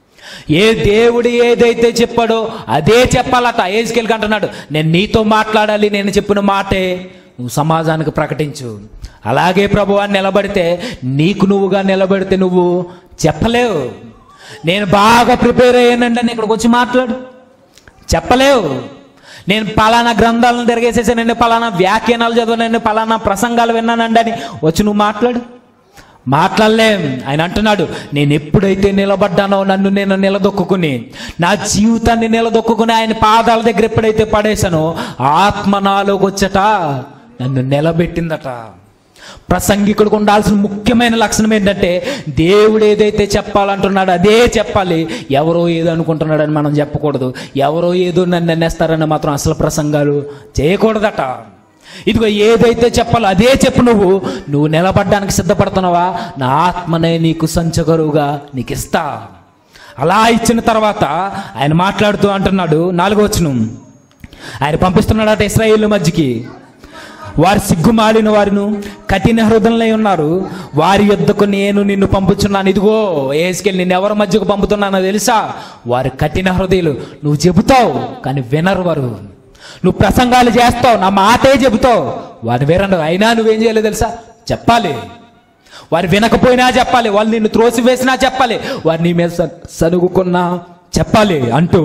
ఏ దేవుడు ఏదైతే చెప్పాడో అదే చెప్పాలట. యెహెజ్కేలుకి అంటున్నాడు, నేను నీతో మాట్లాడాలి, నేను చెప్పిన మాటే నువ్వు సమాజానికి ప్రకటించు. అలాగే ప్రభువాన్ని నిలబడితే, నీకు నువ్వుగా నిలబడితే నువ్వు చెప్పలేవు. నేను బాగా ప్రిపేర్ అయ్యానండి అని ఇక్కడికి వచ్చి మాట్లాడు, చెప్పలేవు. నేను పలానా గ్రంథాలను తిరిగేసేసానండి, పలానా వ్యాఖ్యానాలు చదివానండి, పలానా ప్రసంగాలు విన్నానండి అని వచ్చి నువ్వు మాట్లాడు. మాట్లాడలేం. ఆయన అంటున్నాడు, నేను ఎప్పుడైతే నిలబడ్డానో నన్ను నేను నిలదొక్కుని, నా జీవితాన్ని నిలదొక్కుని ఆయన పాదాల దగ్గర ఎప్పుడైతే పడేశానో ఆత్మ నాలోకి వచ్చట నన్ను నిలబెట్టిందట. ప్రసంగికుడికి ఉండాల్సిన ముఖ్యమైన లక్షణం ఏంటంటే, దేవుడు ఏదైతే చెప్పాలంటున్నాడో అదే చెప్పాలి. ఎవరో ఏదో అనుకుంటున్నాడని మనం చెప్పకూడదు. ఎవరో ఏదో నన్ను అనేస్తారని మాత్రం అసలు ప్రసంగాలు చేయకూడదట. ఇదిగో ఏదైతే చెప్పాలో అదే చెప్పు. నువ్వు నువ్వు నిలబడ్డానికి సిద్ధపడుతున్నావా? నా ఆత్మనే నీకు సంచగరువుగా నీకు ఇస్తా. అలా ఇచ్చిన తర్వాత ఆయన మాట్లాడుతూ అంటున్నాడు, నాలుగో వచనం, ఆయన పంపిస్తున్నాడట ఇశ్రాయేలు మధ్యకి. వారు సిగ్గుమాలిన వారును కఠిన హృదయంలో ఉన్నారు, వారి యొద్దకు నేను నిన్ను పంపుచున్నాను. ఇదిగో యెహెజ్కేలు నిన్ను ఎవరి మధ్యకు పంపుతున్నానో తెలుసా? వారి కఠిన హృదయాలు. నువ్వు చెబుతావు కానీ వినరు వారు. నువ్వు ప్రసంగాలు చేస్తావు, నా మాటే చెబుతావు, వారు వినరు. అయినా నువ్వేం చేయాలి తెలుసా? చెప్పాలి. వారు వినకపోయినా చెప్పాలి, వాళ్ళు నిన్ను త్రోసివేసినా చెప్పాలి, వారు నీ మీద సనుగుకున్నా చెప్పాలి. అంటూ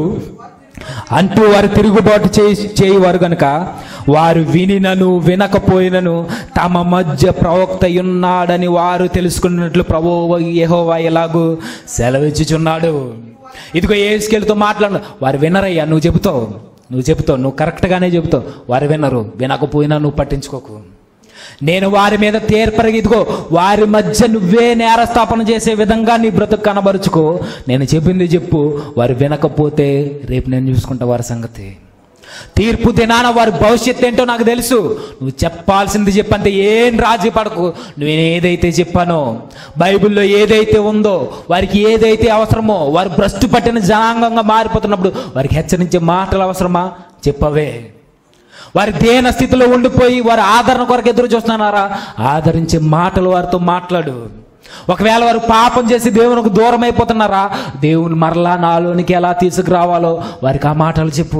అంటూ వారు తిరుగుబాటు చేయి చేయవారు కనుక వారు వినినను వినకపోయినను తమ మధ్య ప్రవక్త ఉన్నాడని వారు తెలుసుకున్నట్లు ప్రభువు యెహోవా ఎలాగూ సెలవిచ్చుచున్నాడు. ఇదిగో యెహెజ్కేలుతో మాట్లాడు. వారు వినరయ్యా, నువ్వు చెబుతావు నువ్వు చెబుతావు, నువ్వు కరెక్ట్గానే చెబుతావు. వారు వినరు, వినకపోయినా నువ్వు పట్టించుకోకు. నేను వారి మీద తీర్పరిగి ఇదిగో వారి మధ్య నువ్వే నేరస్థాపన చేసే విధంగా నీ బ్రతుకు కనబరుచుకో. నేను చెప్పింది చెప్పు. వారు వినకపోతే రేపు నేను చూసుకుంటా వారి సంగతి. తీర్పు దినాన వారి భవిష్యత్తు ఏంటో నాకు తెలుసు. నువ్వు చెప్పాల్సింది చెప్పంతే, ఏం రాజీ పడకు. నేను ఏదైతే చెప్పానో, బైబిల్లో ఏదైతే ఉందో, వారికి ఏదైతే అవసరమో, వారు భ్రష్టు పట్టిన జనాంగంగా మారిపోతున్నప్పుడు వారికి హెచ్చరించే మాటలు అవసరమా? చెప్పవే. వారి దేన స్థితిలో ఉండిపోయి వారి ఆదరణ కొరకు ఎదురు చూస్తున్నారా? ఆదరించే మాటలు వారితో మాట్లాడు. ఒకవేళ వారు పాపం చేసి దేవునికి దూరం అయిపోతున్నారా? దేవుని మరలా నాలోనికి ఎలా తీసుకురావాలో వారికి ఆ మాటలు చెప్పు.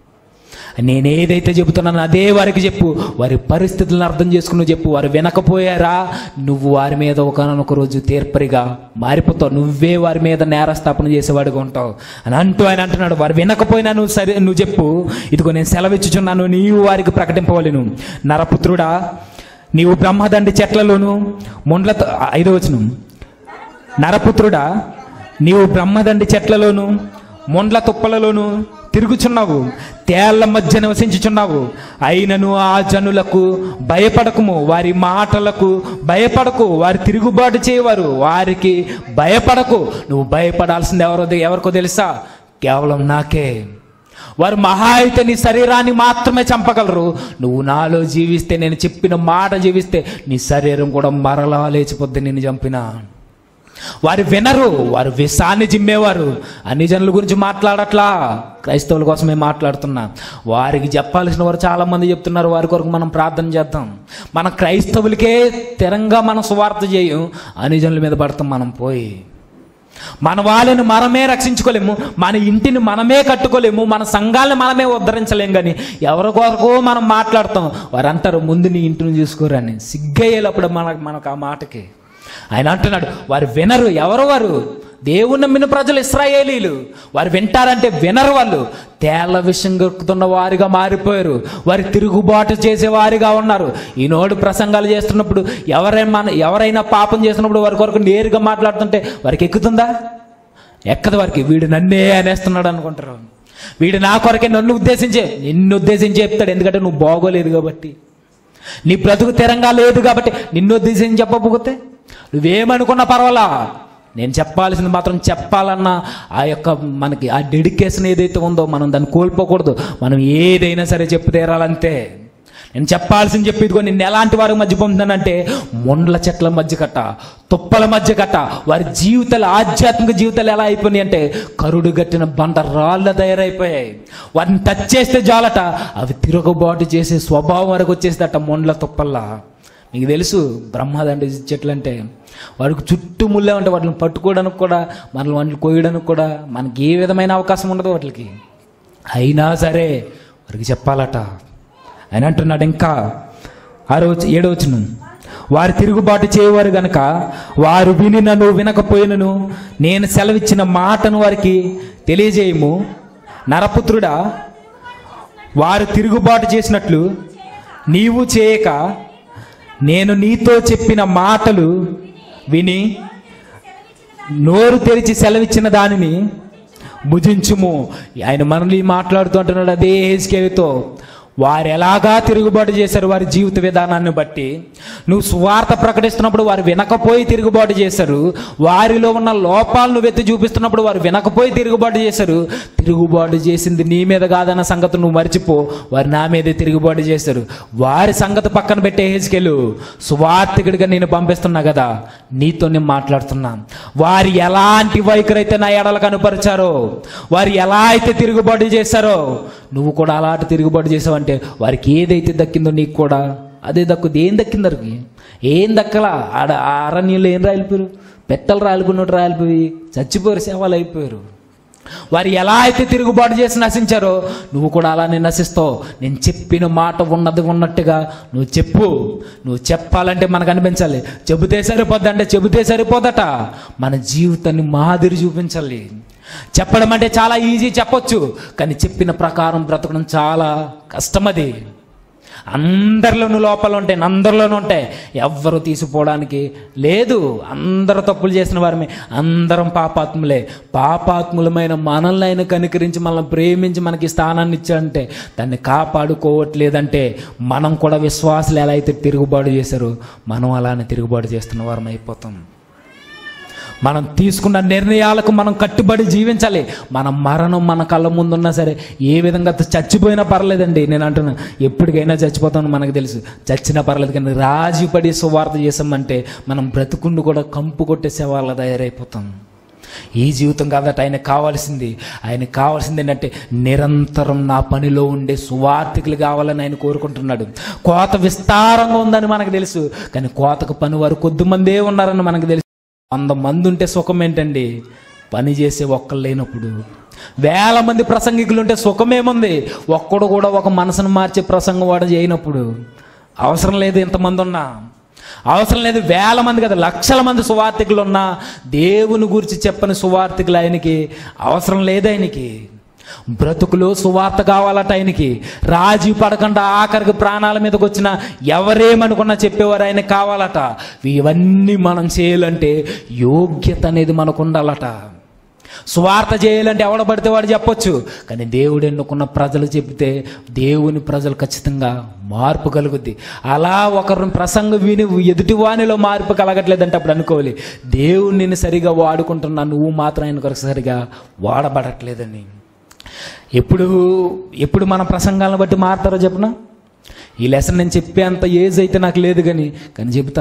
నేనేదైతే చెబుతున్నానో అదే వారికి చెప్పు. వారి పరిస్థితులను అర్థం చేసుకుని చెప్పు. వారు వినకపోయారా? నువ్వు వారి మీద ఒకనొక రోజు తీర్పరిగా మారిపోతావు. నువ్వే వారి మీద నేరస్థాపన చేసేవాడిగా ఉంటావు అని అంటూ ఆయన అంటున్నాడు. వారు వినకపోయినా నువ్వు సరే నువ్వు చెప్పు. ఇదిగో నేను సెలవిచ్చుచున్నాను, నీవు వారికి ప్రకటింపవలెను. నరపుత్రుడా, నీవు బ్రహ్మదండి చెట్లలోను ముండ్ల ఐదో వచనం. నరపుత్రుడా, నీవు బ్రహ్మదండి చెట్లలోను ముండ్ల తుప్పలలోను తిరుగుచున్నావు, తేళ్ల మధ్య నివసించుచున్నావు. అయినను ఆ జనులకు భయపడకుము, వారి మాటలకు భయపడకు. వారి తిరుగుబాటు చేయవారు, వారికి భయపడకు. నువ్వు భయపడాల్సింది ఎవరో ఎవరికో తెలుసా? కేవలం నాకే. వారు మహా అయితే నీ శరీరాన్ని మాత్రమే చంపగలరు. నువ్వు నాలో జీవిస్తే, నేను చెప్పిన మాట జీవిస్తే, నీ శరీరం కూడా మరలా లేచిపోద్ది నిన్ను చంపినా. వారు వినరు, వారు విషాన్ని జిమ్మేవారు. అన్ని జనుల గురించి మాట్లాడట్లా, క్రైస్తవుల కోసమే మాట్లాడుతున్నా. వారికి చెప్పాల్సిన వారు చాలామంది చెప్తున్నారు. వారి కొరకు మనం ప్రార్థన చేద్దాం. మన క్రైస్తవులకే స్థిరంగా మనం సువార్త చేయం, అన్ని జనుల మీద పడతాం మనం పోయి. మన వాళ్ళని మనమే రక్షించుకోలేము, మన ఇంటిని మనమే కట్టుకోలేము, మన సంఘాలను మనమే ఉద్ధరించలేము. కానీ ఎవరి కొరకు మనం మాట్లాడతాం. వారు అంటారు ముందు నీ ఇంటిని చూసుకోరని. సిగ్గయ్యేటప్పుడు మన మనకు ఆ మాటకి ఆయన అంటున్నాడు వారు వినరు. ఎవరు వారు? దేవుని నమ్మిన ప్రజలు, ఇశ్రాయేలీలు. వారు వింటారంటే వినరు. వాళ్ళు తేళ్ల విషయం గొక్కుతున్న వారిగా మారిపోయారు. వారి తిరుగుబాటు చేసే వారిగా ఉన్నారు. ఈనాడు ప్రసంగాలు చేస్తున్నప్పుడు ఎవరైనా ఎవరైనా పాపం చేస్తున్నప్పుడు వారి కొరకు నేరుగా మాట్లాడుతుంటే వారికి ఎక్కుతుందా? ఎక్కదు వారికి. వీడు నన్నే అనేస్తున్నాడు అనుకుంటారు. వీడు నా కొరకే నన్ను ఉద్దేశించే నిన్ను ఉద్దేశించి చెప్తాడు. ఎందుకంటే నువ్వు బాగోలేదు కాబట్టి, నీ బ్రతుకు తెరంగా లేదు కాబట్టి నిన్ను ఉద్దేశించి చెప్పకపోతే నువ్వేమనుకున్నా పర్వాలా. నేను చెప్పాల్సింది మాత్రం చెప్పాలన్న ఆ యొక్క మనకి ఆ డెడికేషన్ ఏదైతే ఉందో మనం దాన్ని కోల్పోకూడదు. మనం ఏదైనా సరే చెప్పు తీరాలంతే. నేను చెప్పాల్సింది చెప్పి ఇదిగో నిన్ను ఎలాంటి వారి మధ్య పొందుతానంటే ముండ్ల చెట్ల మధ్య కట్ట, తుప్పల మధ్య కట్ట. వారి జీవితాలు, ఆధ్యాత్మిక జీవితాలు ఎలా అయిపోయినాయి అంటే కరుడు గట్టిన బండ రాళ్ళ తయారైపోయాయి. వారిని టచ్ చేస్తే జాలట అవి తిరుగుబాటు చేసే స్వభావం వరకు వచ్చేసేదట ముండ్ల తుప్పల్లా. మీకు తెలుసు బ్రహ్మదండి చెట్లు అంటే వాడికి చుట్టూ ముళ్ళే ఉంటాయి. వాటిని పట్టుకోవడానికి కూడా, మనల్ని వాటిని కోయడానికి కూడా మనకి ఏ విధమైన అవకాశం ఉండదు వాటికి. అయినా సరే వారికి చెప్పాలట. ఆయన అంటున్నాడు ఇంకా ఆరో ఏడో వచనం, వారు తిరుగుబాటు చేయవారు గనక వారు వినినను వినకపోయినను నేను సెలవిచ్చిన మాటను వారికి తెలియజేయము. నరపుత్రుడా, వారు తిరుగుబాటు చేసినట్లు నీవు చేయక నేను నీతో చెప్పిన మాటలు విని నోరు తెరిచి సెలవిచ్చిన దానిని భుజించుము. ఆయన మనల్ని మాట్లాడుతూ అంటున్నాడు అదే హెజ్కేలుతో. వారు ఎలాగా తిరుగుబాటు చేశారు వారి జీవిత విధానాన్ని బట్టి. నువ్వు సువార్త ప్రకటిస్తున్నప్పుడు వారు వినకపోయి తిరుగుబాటు చేశారు. వారిలో ఉన్న లోపాలను వెత్తి చూపిస్తున్నప్పుడు వారు వినకపోయి తిరుగుబాటు చేశారు. తిరుగుబాటు చేసింది నీ మీద కాదన్న సంగతి నువ్వు మర్చిపో. వారు నా మీదే తిరుగుబాటు చేశారు. వారి సంగతి పక్కన పెట్టే హెజ్కేలు, సువార్తికుడిగా నేను పంపిస్తున్నా కదా, నీతో నేను మాట్లాడుతున్నా. వారు ఎలాంటి వైఖరి అయితే నా ఎడల కనుపరిచారో, వారు ఎలా అయితే తిరుగుబాటు చేశారో నువ్వు కూడా అలాంటి తిరుగుబాటు చేసావంటే వారికి ఏదైతే దక్కిందో నీకు కూడా అదే దక్కుద్ది. ఏం దక్కింది వారికి? ఏం దక్కలా. ఆడ ఆ అరణ్యంలో ఏం రాలిపోయారు? పెట్టలు రాలిపోయినట్టు రాలిపోయి చచ్చిపోయారు, సేవలు అయిపోయారు. వారు ఎలా అయితే తిరుగుబాటు చేసి నశించారో నువ్వు కూడా అలానే నశిస్తావు. నేను చెప్పిన మాట ఉన్నది ఉన్నట్టుగా నువ్వు చెప్పు. నువ్వు చెప్పాలంటే మనకు అనిపించాలి. చెబితే సరిపోద్ది అంటే చెబితే సరిపోదట. మన జీవితాన్ని మాదిరి చూపించాలి. చెప్పడం అంటే చాలా ఈజీ, చెప్పొచ్చు. కానీ చెప్పిన ప్రకారం బ్రతకడం చాలా కష్టం. అది అందరిలోనూ లోపాలు ఉంటాయి, అందరిలోనూ ఉంటాయి, ఎవ్వరు తీసిపోవడానికి లేదు. అందరూ తప్పులు చేసిన వారమే, అందరం పాపాత్ములే. పాపాత్ములమైన మనల్ని ఆయన కనికరించి మనల్ని ప్రేమించి మనకి స్థానాన్ని ఇచ్చాడంటే దాన్ని కాపాడుకోవట్లేదంటే మనం కూడా విశ్వాసులు ఎలా అయితే తిరుగుబాటు చేశారో మనం అలానే తిరుగుబాటు చేస్తున్న వారం అయిపోతాం. మనం తీసుకున్న నిర్ణయాలకు మనం కట్టుబడి జీవించాలి. మన మరణం మన కళ్ళ ముందున్నా సరే, ఏ విధంగా చచ్చిపోయినా పర్లేదండి. నేను అంటున్నా, ఎప్పటికైనా చచ్చిపోతామని మనకు తెలుసు, చచ్చినా పర్లేదు. కానీ రాజీపడి సువార్త చేసామంటే మనం బ్రతుకుండు కూడా కంపు కొట్టేసే వాళ్ళ తయారైపోతాం. ఈ జీవితం కాదట ఆయనకు కావాల్సింది. ఆయనకు కావాల్సింది ఏంటంటే నిరంతరం నా పనిలో ఉండే సువార్థికులు కావాలని ఆయన కోరుకుంటున్నాడు. కోత విస్తారంగా ఉందని మనకు తెలుసు, కానీ కోతకు పని వారు కొద్దిమందే ఉన్నారని మనకు తెలుసు. వంద మంది ఉంటే సుఖం ఏంటండి, పని చేసే ఒక్కరు లేనప్పుడు. వేల మంది ప్రసంగికులు ఉంటే సుఖమేముంది, ఒక్కడు కూడా ఒక మనసును మార్చే ప్రసంగం వాడు చేయనప్పుడు. అవసరం లేదు ఇంతమంది ఉన్నా, అవసరం లేదు వేల మంది కదా, లక్షల మంది సువార్థికులు ఉన్నా దేవుని గురించి చెప్పని సువార్థికులు ఆయనకి అవసరం లేదు. ఆయనకి బ్రతుకులో సువార్త కావాలట. ఆయనకి రాజీ పడకుండా ఆఖరికి ప్రాణాల మీదకి వచ్చిన ఎవరేమనుకున్నా చెప్పేవారు ఆయనకి కావాలట. ఇవన్నీ మనం చేయాలంటే యోగ్యత అనేది మనకు ఉండాలట. సువార్త చేయాలంటే ఎవడ పడితే వాడు చెప్పొచ్చు, కానీ దేవుడు ఎన్నుకున్న ప్రజలు చెబితే దేవుని ప్రజలు ఖచ్చితంగా మార్పు కలుగుద్ది. అలా ఒకరిని ప్రసంగం విని ఎదుటి వానిలో మార్పు కలగట్లేదంటే అప్పుడు అనుకోవాలి, దేవుడు నిన్ను సరిగా వాడుకుంటున్నా, నువ్వు మాత్రం ఆయన కొరకు సరిగా వాడబడట్లేదని. ఎప్పుడు ఎప్పుడు మన ప్రసంగాలను బట్టి మారుతారో చెప్పిన, ఈ లెసన్ నేను చెప్పేంత ఏజ్ అయితే నాకు లేదు కానీ కానీ చెబుతా.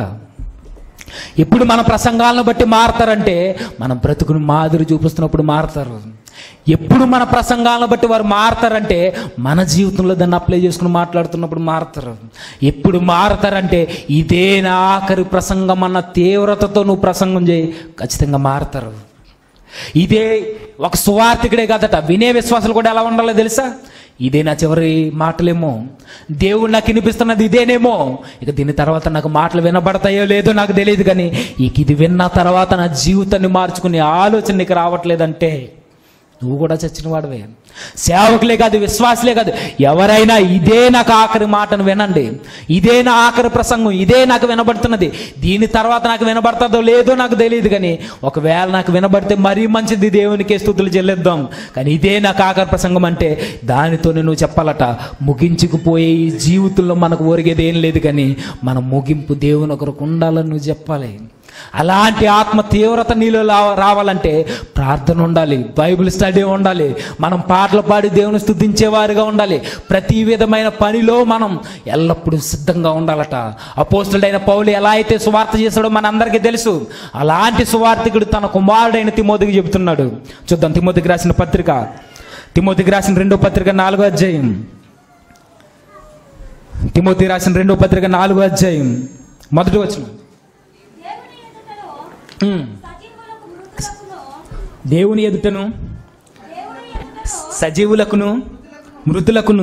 ఎప్పుడు మన ప్రసంగాలను బట్టి మారుతారంటే మనం బ్రతుకుని మాదిరి చూపిస్తున్నప్పుడు మారుతారు. ఎప్పుడు మన ప్రసంగాలను బట్టి వారు మారుతారంటే మన జీవితంలో దాన్ని అప్లై చేసుకుని మాట్లాడుతున్నప్పుడు మారుతారు. ఎప్పుడు మారుతారంటే ఇదే నా ఆఖరి ప్రసంగం అన్న తీవ్రతతో నువ్వు ప్రసంగం చేయి, ఖచ్చితంగా మారుతారు. ఇదే ఒక సువార్థికుడే కాదట, వినే విశ్వాసాలు కూడా ఎలా ఉండాలో తెలుసా? ఇదే నా చివరి మాటలేమో, దేవుడు నాకు వినిపిస్తున్నది ఇదేనేమో, ఇక దీని తర్వాత నాకు మాటలు వినబడతాయో లేదో నాకు తెలియదు, కానీ ఇక ఇది విన్న తర్వాత నా జీవితాన్ని మార్చుకునే ఆలోచన నీకు రావట్లేదంటే నువ్వు కూడా చచ్చిన వాడివే. సేవకులే కాదు, విశ్వాసులే కాదు, ఎవరైనా ఇదే నాకు ఆఖరి మాటను వినండి, ఇదే నా ఆఖరి ప్రసంగం, ఇదే నాకు వినబడుతున్నది, దీని తర్వాత నాకు వినబడుతుందో లేదో నాకు తెలియదు, కానీ ఒకవేళ నాకు వినబడితే మరీ మంచిది, దేవునికే స్తుతులు చెల్లిద్దాం, కానీ ఇదే నాకు ఆఖరి ప్రసంగం అంటే దానితోనే నువ్వు చెప్పాలట. ముగించుకుపోయే ఈ జీవితంలో మనకు ఒరిగేది ఏం లేదు, కానీ మన ముగింపు దేవుని ఒకరికి ఉండాలని నువ్వు చెప్పాలి. అలాంటి ఆత్మ తీవ్రత నీలో రావాలంటే ప్రార్థన ఉండాలి, బైబిల్ స్టడీ ఉండాలి, మనం పాటలు పాడి దేవుని స్తుతించేవారుగా ఉండాలి, ప్రతి విధమైన పనిలో మనం ఎల్లప్పుడూ సిద్ధంగా ఉండాలట. అపోస్తలుడైన పౌలు ఎలా అయితే సువార్త చేశాడో మనందరికీ తెలుసు. అలాంటి సువార్థికుడు తన కుమారుడైన తిమోతికి చెబుతున్నాడు. చూద్దాం, తిమోతికి రాసిన పత్రిక, తిమోతికి రాసిన రెండో పత్రిక నాలుగో అధ్యాయం, తిమోతికి రాసిన రెండో పత్రిక నాలుగో అధ్యాయం మొదటి వచనం. దేవుని ఎదుటను సజీవులకును మృతులకును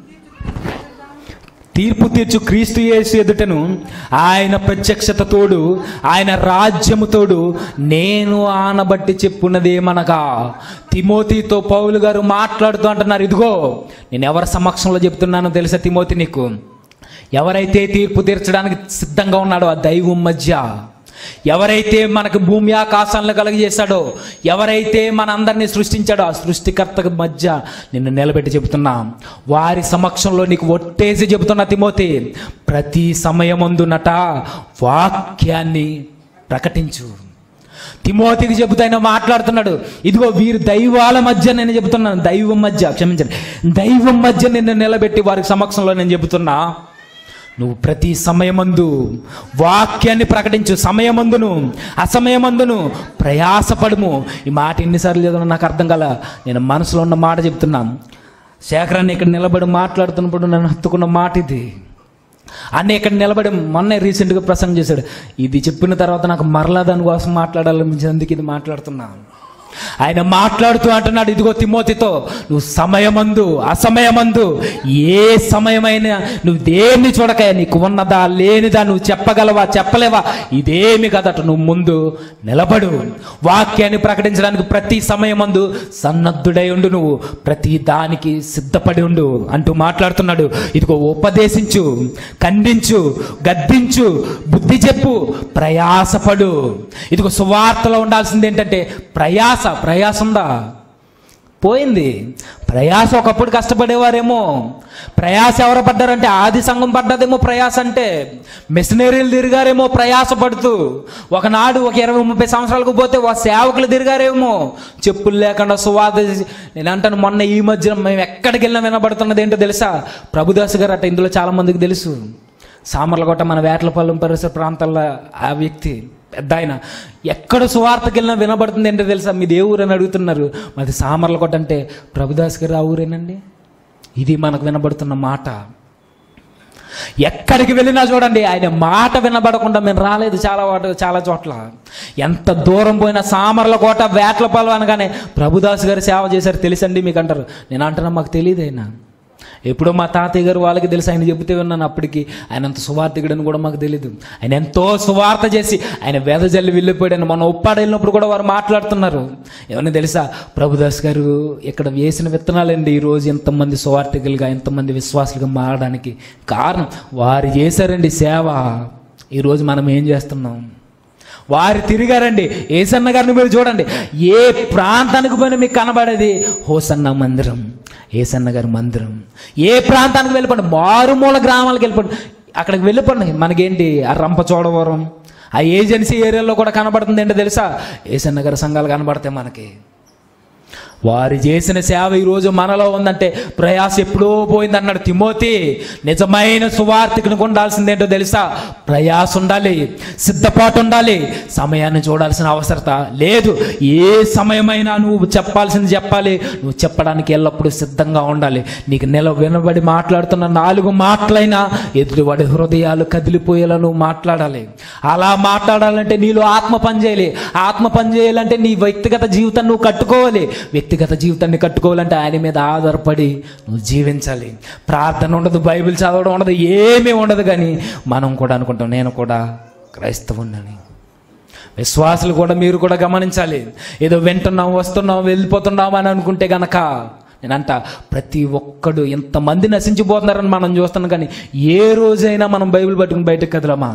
తీర్పు తీర్చు క్రీస్తు యేసు ఎదుటను ఆయన ప్రత్యక్షత తోడు ఆయన రాజ్యము తోడు నేను ఆనబట్టి చెప్పున్నదేమనగా. తిమోతితో పౌలు గారు మాట్లాడుతూ అంటున్నారు, ఇదిగో నేను ఎవరి సమక్షంలో చెప్తున్నానో తెలుసా తిమోతి నీకు? ఎవరైతే తీర్పు తీర్చడానికి సిద్ధంగా ఉన్నాడో ఆ దైవం మధ్య, ఎవరైతే మనకు భూమి ఆకాశాలను కలుగజేశాడో, ఎవరైతే మన అందరినీ సృష్టించాడో ఆ సృష్టికర్తకు మధ్య నిన్ను నిలబెట్టి చెబుతున్నా, వారి సమక్షంలో నీకు ఒట్టేసి చెబుతున్నా తిమోతి, ప్రతి సమయమందునట వాక్యాన్ని ప్రకటించు. తిమోతికి చెబుతూ ఆయన మాట్లాడుతున్నాడు, ఇదిగో వీరు దైవాల మధ్య నేను చెబుతున్నాను, దైవం మధ్య క్షమించండి దైవం మధ్య నిన్ను నిలబెట్టి వారి సమక్షంలో నేను చెబుతున్నా, నువ్వు ప్రతి సమయమందు వాక్యాన్ని ప్రకటించు, సమయమందును అసమయమందును ప్రయాసపడుము. ఈ మాట ఎన్నిసార్లు చదివినా నాకు అర్థం కాల, నేను మనసులో ఉన్న మాట చెప్తున్నాను. శేఖరాన్ని ఇక్కడ నిలబడి మాట్లాడుతున్నప్పుడు నన్ను హత్తుకున్న మాట ఇది. అన్న ఇక్కడ నిలబడి మొన్న రీసెంట్గా ప్రసంగం చేశాడు, ఇది చెప్పిన తర్వాత నాకు మరలా దాని కోసం మాట్లాడాలనిపించేందుకు ఇది మాట్లాడుతున్నాను. ఆయన మాట్లాడుతూ అంటున్నాడు, ఇదిగో తిమోతితో, నువ్వు సమయమందు అసమయమందు ఏ సమయమైనా నువ్వు దేన్ని చూడక, నీకు ఉన్నదా లేనిదా, నువ్వు చెప్పగలవా చెప్పలేవా, ఇదేమి కదట, నువ్వు ముందు నిలబడు. వాక్యాన్ని ప్రకటించడానికి ప్రతి సమయమందు సన్నద్ధుడై ఉండు, నువ్వు ప్రతి దానికి సిద్ధపడి ఉండు అంటూ మాట్లాడుతున్నాడు. ఇదిగో ఉపదేశించు, ఖండించు, గద్దించు, బుద్ధి చెప్పు, ప్రయాసపడు. ఇదిగో సువార్తలో ఉండాల్సింది ఏంటంటే ప్రయాస. ప్రయాస ఉందా? పోయింది. ప్రయాస ఒకప్పుడు కష్టపడేవారేమో. ప్రయాస ఎవరు పడ్డారంటే ఆది సంఘం పడ్డదేమో. ప్రయాస అంటే మిషనరీలు తిరిగారేమో ప్రయాస పడుతూ. ఒకనాడు ఒక ఇరవై ముప్పై సంవత్సరాలకు పోతే ఒక సేవకులు తిరిగారేమో చెప్పులు లేకుండా సువార్త. నేను అంటాను, మొన్న ఈ మధ్యన మేము ఎక్కడికి వెళ్ళినా వినబడుతున్నది ఏంటో తెలుసా? ప్రభుదాస్ గారు అట ఇందులో చాలా మందికి తెలుసు. సామర్లకోట మన వేటలపాలెం పరిసర ప్రాంతాల్లో ఆ వ్యక్తి పెద్ద ఆయన. ఎక్కడ సువార్తకి వెళ్ళినా వినబడుతుంది ఏంటో తెలుసా? మీది ఏ ఊరు అని అడుగుతున్నారు. మాది సామర్లకోట అంటే ప్రభుదాస్ గారు ఆ ఊరేనండి. ఇది మనకు వినబడుతున్న మాట. ఎక్కడికి వెళ్ళినా చూడండి, ఆయన మాట వినబడకుండా మేము రాలేదు. చాలా వాటి చాలా చోట్ల ఎంత దూరం పోయినా సామర్లకోట, వేటలపాలెం అనగానే ప్రభుదాస్ గారు సేవ చేశారు తెలుసండి మీకు అంటారు. నేను అంటున్నా, మాకు తెలియదు. అయినా ఎప్పుడో మా తాతయ్య గారు వాళ్ళకి తెలుసు, ఆయన చెబితే విన్నాను. అప్పటికి ఆయన అంత సువార్తికుడని కూడా మాకు తెలియదు. ఆయన ఎంతో సువార్త చేసి ఆయన వెదజల్లి వెళ్ళిపోయాడు. మన ఉప్పాడ వెళ్ళినప్పుడు కూడా వారు మాట్లాడుతున్నారు. ఏమన్నా తెలుసా? ప్రభుదాస్ గారు ఇక్కడ వేసిన విత్తనాలండి ఈరోజు ఎంతమంది సువార్తికులుగా, ఎంతమంది విశ్వాసులుగా మారడానికి కారణం వారు చేశారండి సేవ. ఈరోజు మనం ఏం చేస్తున్నాం? వారు తిరిగారండి. ఏసన్న గారిని మీరు చూడండి, ఏ ప్రాంతానికి పోయినా మీకు కనబడేది హోసన్న మందిరం, ఏసన్న గారి మందిరం. ఏ ప్రాంతానికి వెళ్ళిపోండి, మారుమూల గ్రామాలకు వెళ్ళిపోండి, అక్కడికి వెళ్ళిపోండి. మనకేంటి ఆ రంపచోడవరం ఆ ఏజెన్సీ ఏరియాలో కూడా కనబడుతుంది ఏంటో తెలుసా? ఏసన్న గారి సంఘాలు కనబడతాయి మనకి. వారు చేసిన సేవ ఈరోజు మనలో ఉందంటే ప్రయాస ఎప్పుడో పోయింది అన్నాడు తిమోతి. నిజమైన సువార్తికునికి ఉండాల్సిందేంటో తెలుసా? ప్రయాస ఉండాలి, సిద్ధపాటు ఉండాలి, సమయాన్ని చూడాల్సిన అవసరత లేదు. ఏ సమయమైనా నువ్వు చెప్పాల్సింది చెప్పాలి, నువ్వు చెప్పడానికి ఎల్లప్పుడూ సిద్ధంగా ఉండాలి. నీకు నిల వినబడి మాట్లాడుతున్న నాలుగు మాటలైనా ఎదురువాడి హృదయాలు కదిలిపోయేలా నువ్వు మాట్లాడాలి. అలా మాట్లాడాలంటే నీలో ఆత్మ పనిచేయాలి. ఆత్మ పనిచేయాలంటే నీ వ్యక్తిగత జీవితాన్ని నువ్వు కట్టుకోవాలి. వ్యక్తిగత జీవితాన్ని కట్టుకోవాలంటే ఆయన మీద ఆధారపడి నువ్వు జీవించాలి. ప్రార్థన ఉండదు, బైబిల్ చదవడం ఉండదు, ఏమీ ఉండదు. కానీ మనం కూడా అనుకుంటాం నేను కూడా క్రైస్తవుని. విశ్వాసులు కూడా మీరు కూడా గమనించాలి. ఏదో వింటున్నాం, వస్తున్నాం, వెళ్ళిపోతున్నాం అని అనుకుంటే గనక నేనంట ప్రతి ఒక్కడు ఎంతమంది నశించిపోతున్నారని మనం చూస్తున్నాం. కానీ ఏ రోజైనా మనం బైబిల్ పట్టుకుని బయటకు కదలమా?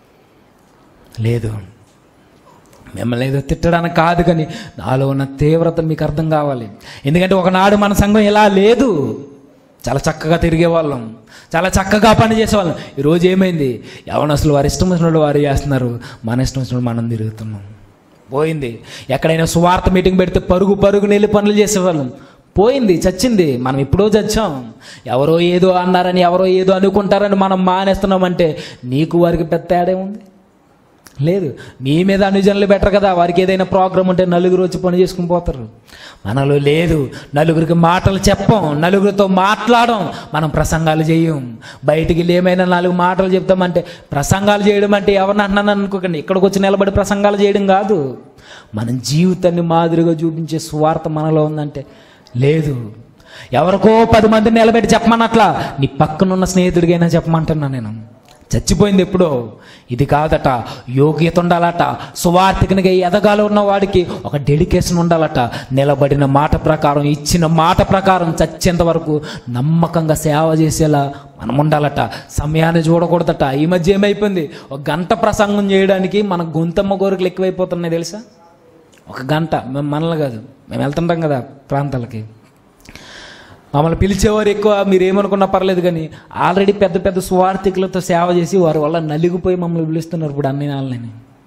లేదు. మిమ్మల్ని ఏదో తిట్టడానికి కాదు, కానీ నాలో ఉన్న తీవ్రత మీకు అర్థం కావాలి. ఎందుకంటే ఒకనాడు మన సంఘం ఇలా లేదు. చాలా చక్కగా తిరిగేవాళ్ళం, చాలా చక్కగా పని చేసేవాళ్ళం. ఈరోజు ఏమైంది? యవనస్తులు వారి ఇష్టం వచ్చినప్పుడు వారు చేస్తున్నారు, మన ఇష్టం వచ్చినప్పుడు మనం తిరుగుతున్నాం. పోయింది. ఎక్కడైనా సువార్త మీటింగ్ పెడితే పరుగు పరుగు నెల్లి పనులు చేసేవాళ్ళం. పోయింది, చచ్చింది. మనం ఎప్పుడో చచ్చాం. ఎవరో ఏదో అన్నారని, ఎవరో ఏదో అనుకుంటారని మనం మానేస్తున్నామంటే నీకు వారికి పెద్ద తేడా ఉంది? లేదు. మీ మీద అనుజనులు బెటర్ కదా. వారికి ఏదైనా ప్రోగ్రామ్ ఉంటే నలుగురు వచ్చి పని చేసుకుని పోతారు. మనలో లేదు. నలుగురికి మాటలు చెప్పం, నలుగురితో మాట్లాడం, మనం ప్రసంగాలు చేయం. బయటికి వెళ్ళి ఏమైనా నాలుగు మాటలు చెప్తామంటే ప్రసంగాలు చేయడం అంటే ఎవరిని అంటున్నాను అనుకోకండి, ఇక్కడికి వచ్చి నిలబడి ప్రసంగాలు చేయడం కాదు. మనం జీవితాన్ని మాదిరిగా చూపించే సువార్త మనలో ఉందంటే లేదు. ఎవరికో పది మందిని నిలబెట్టి చెప్పమన్నట్లా నీ పక్కనున్న స్నేహితుడికైనా చెప్పమంటున్నా నేను. చచ్చిపోయింది ఎప్పుడో. ఇది కాదట. యోగ్యత ఉండాలట. సువార్తికునిగా ఎదగాలి ఉన్న వాడికి ఒక డెడికేషన్ ఉండాలట. నిలబడిన మాట ప్రకారం, ఇచ్చిన మాట ప్రకారం చచ్చేంత వరకు నమ్మకంగా సేవ చేసేలా మనం ఉండాలట. సమయాన్ని చూడకూడదట. ఈ మధ్య ఏమైపోయింది, ఒక గంట ప్రసంగం చేయడానికి మన గొంతమ్మ కోరికలు ఎక్కువైపోతున్నాయి తెలుసా? ఒక గంట. మేము మనల్ని కాదు, మేము వెళ్తుంటాం కదా ప్రాంతాలకి, మమ్మల్ని పిలిచేవారు ఎక్కువ. మీరు ఏమనుకున్నా పర్లేదు, కానీ ఆల్రెడీ పెద్ద పెద్ద స్వార్థికులతో సేవ చేసి వారి వల్ల నలిగిపోయి మమ్మల్ని పిలుస్తున్నారు. ఇప్పుడు అన్ని నాళ్ళని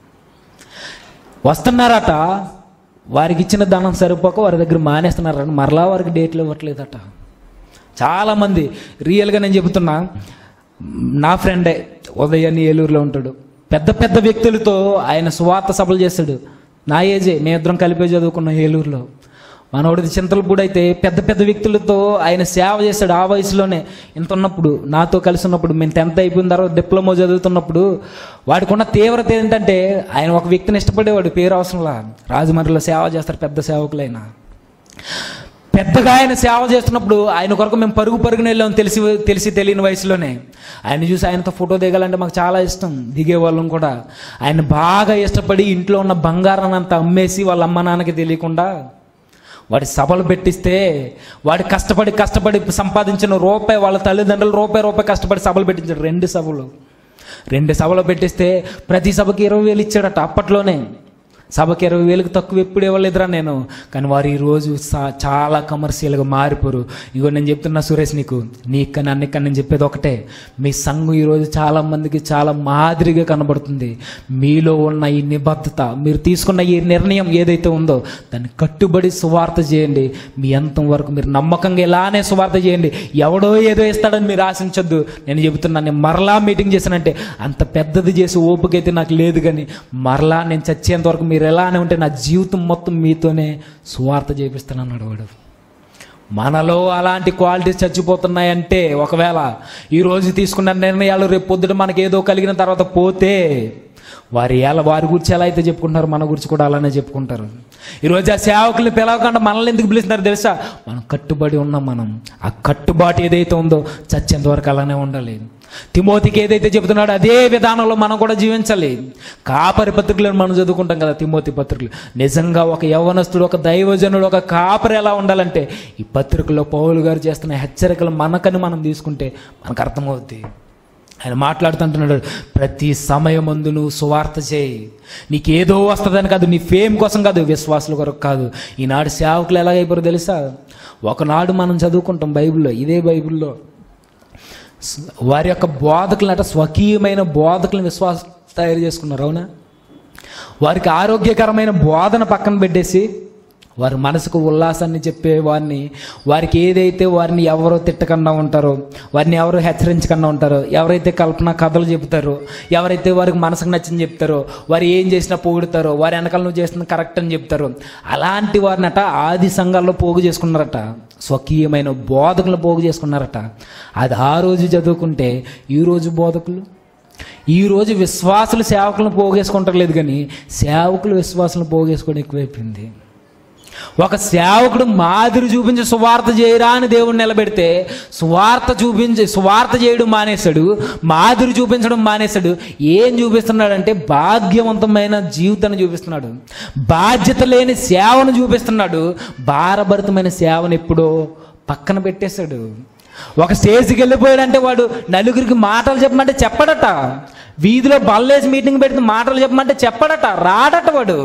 వస్తున్నారట. వారికి ఇచ్చిన ధనం సరిపోక వారి దగ్గర మానేస్తున్నారట. మరలా వారికి డేట్లు ఇవ్వట్లేదట. చాలామంది రియల్గా నేను చెబుతున్నా. నా ఫ్రెండే ఉదయాన్ని ఏలూరులో ఉంటాడు. పెద్ద పెద్ద వ్యక్తులతో ఆయన సువార్త సభలు చేస్తాడు. నా ఏజే, మేమిద్దరం కలిపే చదువుకున్నాం ఏలూరులో. మనోడిది చింతలపూడి అయితే పెద్ద పెద్ద వ్యక్తులతో ఆయన సేవ చేశాడు. ఆ వయసులోనే ఇంత ఉన్నప్పుడు నాతో కలిసి ఉన్నప్పుడు మేము టెన్త్ అయిపోయిన తర్వాత డిప్లొమా చదువుతున్నప్పుడు వాడికి ఉన్న తీవ్రత ఏంటంటే ఆయన ఒక వ్యక్తిని ఇష్టపడేవాడు, పేరు అవసరంలా. రాజమండ్రిలో సేవ చేస్తారు పెద్ద సేవకులైన. పెద్దగా ఆయన సేవ చేస్తున్నప్పుడు ఆయన కొరకు మేము పరుగు పరుగున వెళ్ళాం, తెలిసి తెలిసి తెలియని వయసులోనే. ఆయన చూసి ఆయనతో ఫోటో దిగాలంటే మాకు చాలా ఇష్టం, దిగేవాళ్ళం కూడా. ఆయన బాగా ఇష్టపడి ఇంట్లో ఉన్న బంగారాన్ని అంతా అమ్మేసి వాళ్ళ అమ్మ నాన్నకి తెలియకుండా వాడి సభలు పెట్టిస్తే వాడి కష్టపడి కష్టపడి సంపాదించిన రూపాయి వాళ్ళ తల్లిదండ్రులు రూపాయి రూపాయి కష్టపడి సభలు పెట్టించాడు. రెండు సభలు రెండు సభలు పెట్టిస్తే ప్రతి సభకి ఇరవై వేలు ఇచ్చాడట. అప్పట్లోనే సభకి ఇరవై వేలకు తక్కువ ఎప్పుడు ఇవ్వలేదురా నేను. కానీ వారు ఈరోజు చాలా కమర్షియల్గా మారిపోరు. ఇగో నేను చెప్తున్నా సురేష్, నీకు నీకన్నా అన్నికన్నా నేను చెప్పేది ఒకటే, మీ సంఘం ఈరోజు చాలా మందికి చాలా మాదిరిగా కనబడుతుంది. మీలో ఉన్న ఈ నిబద్ధత, మీరు తీసుకున్న ఈ నిర్ణయం ఏదైతే ఉందో దాన్ని కట్టుబడి సువార్త చేయండి. మీ అంతం వరకు మీరు నమ్మకంగా ఇలానే సువార్త చేయండి. ఎవడో ఏదో ఇస్తాడని మీరు ఆశించొద్దు. నేను చెబుతున్నాను, నేను మరలా మీటింగ్ చేశానంటే అంత పెద్దది చేసి ఓపికైతే నాకు లేదు, కానీ మరలా నేను చచ్చేంత వరకు మీరు ఎలానే ఉంటే నా జీవితం మొత్తం మీతోనే సువార్త చేపిస్తానన్నాడు వాడు. మనలో అలాంటి క్వాలిటీస్ చచ్చిపోతున్నాయంటే, ఒకవేళ ఈరోజు తీసుకున్న నిర్ణయాలు రేపు పొద్దుట మనకి ఏదో కలిగిన తర్వాత పోతే వారి ఎలా వారి గురించి ఎలా అయితే చెప్పుకుంటారు మన గురించి కూడా అలానే చెప్పుకుంటారు. ఈరోజు ఆ సేవకుల్ని పిలవకుండా మనల్ని ఎందుకు పిలుస్తున్నారు తెలుసా? మనం కట్టుబడి ఉన్నాం. మనం ఆ కట్టుబాటు ఏదైతే ఉందో చచ్చేంత వరకు అలానే ఉండాలి. తిమోతికి ఏదైతే చెబుతున్నాడో అదే విధానంలో మనం కూడా జీవించాలి. కాపరి పత్రికలను మనం చదువుకుంటాం కదా, తిమోతి పత్రికలు. నిజంగా ఒక యవ్వనస్తుడు, ఒక దైవజనుడు, ఒక కాపరి ఎలా ఉండాలంటే ఈ పత్రికల్లో పౌలు గారు చేస్తున్న హెచ్చరికలు మనకని మనం తీసుకుంటే మనకు అర్థమవుద్ది. ఆయన మాట్లాడుతుంటున్నాడు, ప్రతి సమయమందు నువ్వు సువార్త చేయి. నీకేదో వస్తుందని కాదు, నీ ఫేమ్ కోసం కాదు, విశ్వాసుల కొరకు కాదు. ఈనాడు సేవకులు ఎలాగైపోయారో తెలుసా? ఒకనాడు మనం చదువుకుంటాం బైబిల్లో, ఇదే బైబిల్లో వారి యొక్క బోధకులు అట స్వకీయమైన బోధకులను విశ్వాసం తయారు చేసుకున్నారు. అవునా? వారికి ఆరోగ్యకరమైన బోధన పక్కన పెట్టేసి వారి మనసుకు ఉల్లాసాన్ని చెప్పే వారిని, వారికి ఏదైతే వారిని ఎవరో తిట్టకుండా ఉంటారో, వారిని ఎవరో హెచ్చరించకుండా ఉంటారో, ఎవరైతే కల్పన కథలు చెబుతారో, ఎవరైతే వారికి మనసుకు నచ్చింది చెప్తారో, వారు ఏం చేసినా పొగుడుతారో, వారి వెనకాల నువ్వు చేస్తున్న కరెక్ట్ అని చెప్తారో, అలాంటి వారిని అట ఆది సంఘాల్లో పోగు చేసుకున్నారట. స్వకీయమైన బోధకులు పోగు చేసుకున్నారట. అది ఆ రోజు చదువుకుంటే ఈరోజు బోధకులు, ఈరోజు విశ్వాసులు సేవకులను పోగేసుకుంటారు లేదు, కానీ సేవకులు విశ్వాసులను పోగేసుకోవడం ఎక్కువైపోయింది. ఒక సేవకుడు మాదిరి చూపించి సువార్త చేయరా అని దేవుడు నిలబెడితే సువార్త చూపించి సువార్త చేయడం మానేశాడు, మాదిరి చూపించడం మానేశాడు. ఏం చూపిస్తున్నాడంటే భాగ్యవంతమైన జీవితాన్ని చూపిస్తున్నాడు, బాధ్యత లేని సేవను చూపిస్తున్నాడు, భారభరితమైన సేవను ఎప్పుడో పక్కన పెట్టేశాడు. ఒక స్టేజ్కి వెళ్ళిపోయాడంటే వాడు నలుగురికి మాటలు చెప్పమంటే చెప్పడట, వీధిలో బల్లేసి మీటింగ్ పెడితే మాటలు చెప్పమంటే చెప్పడట, రాడట వాడు.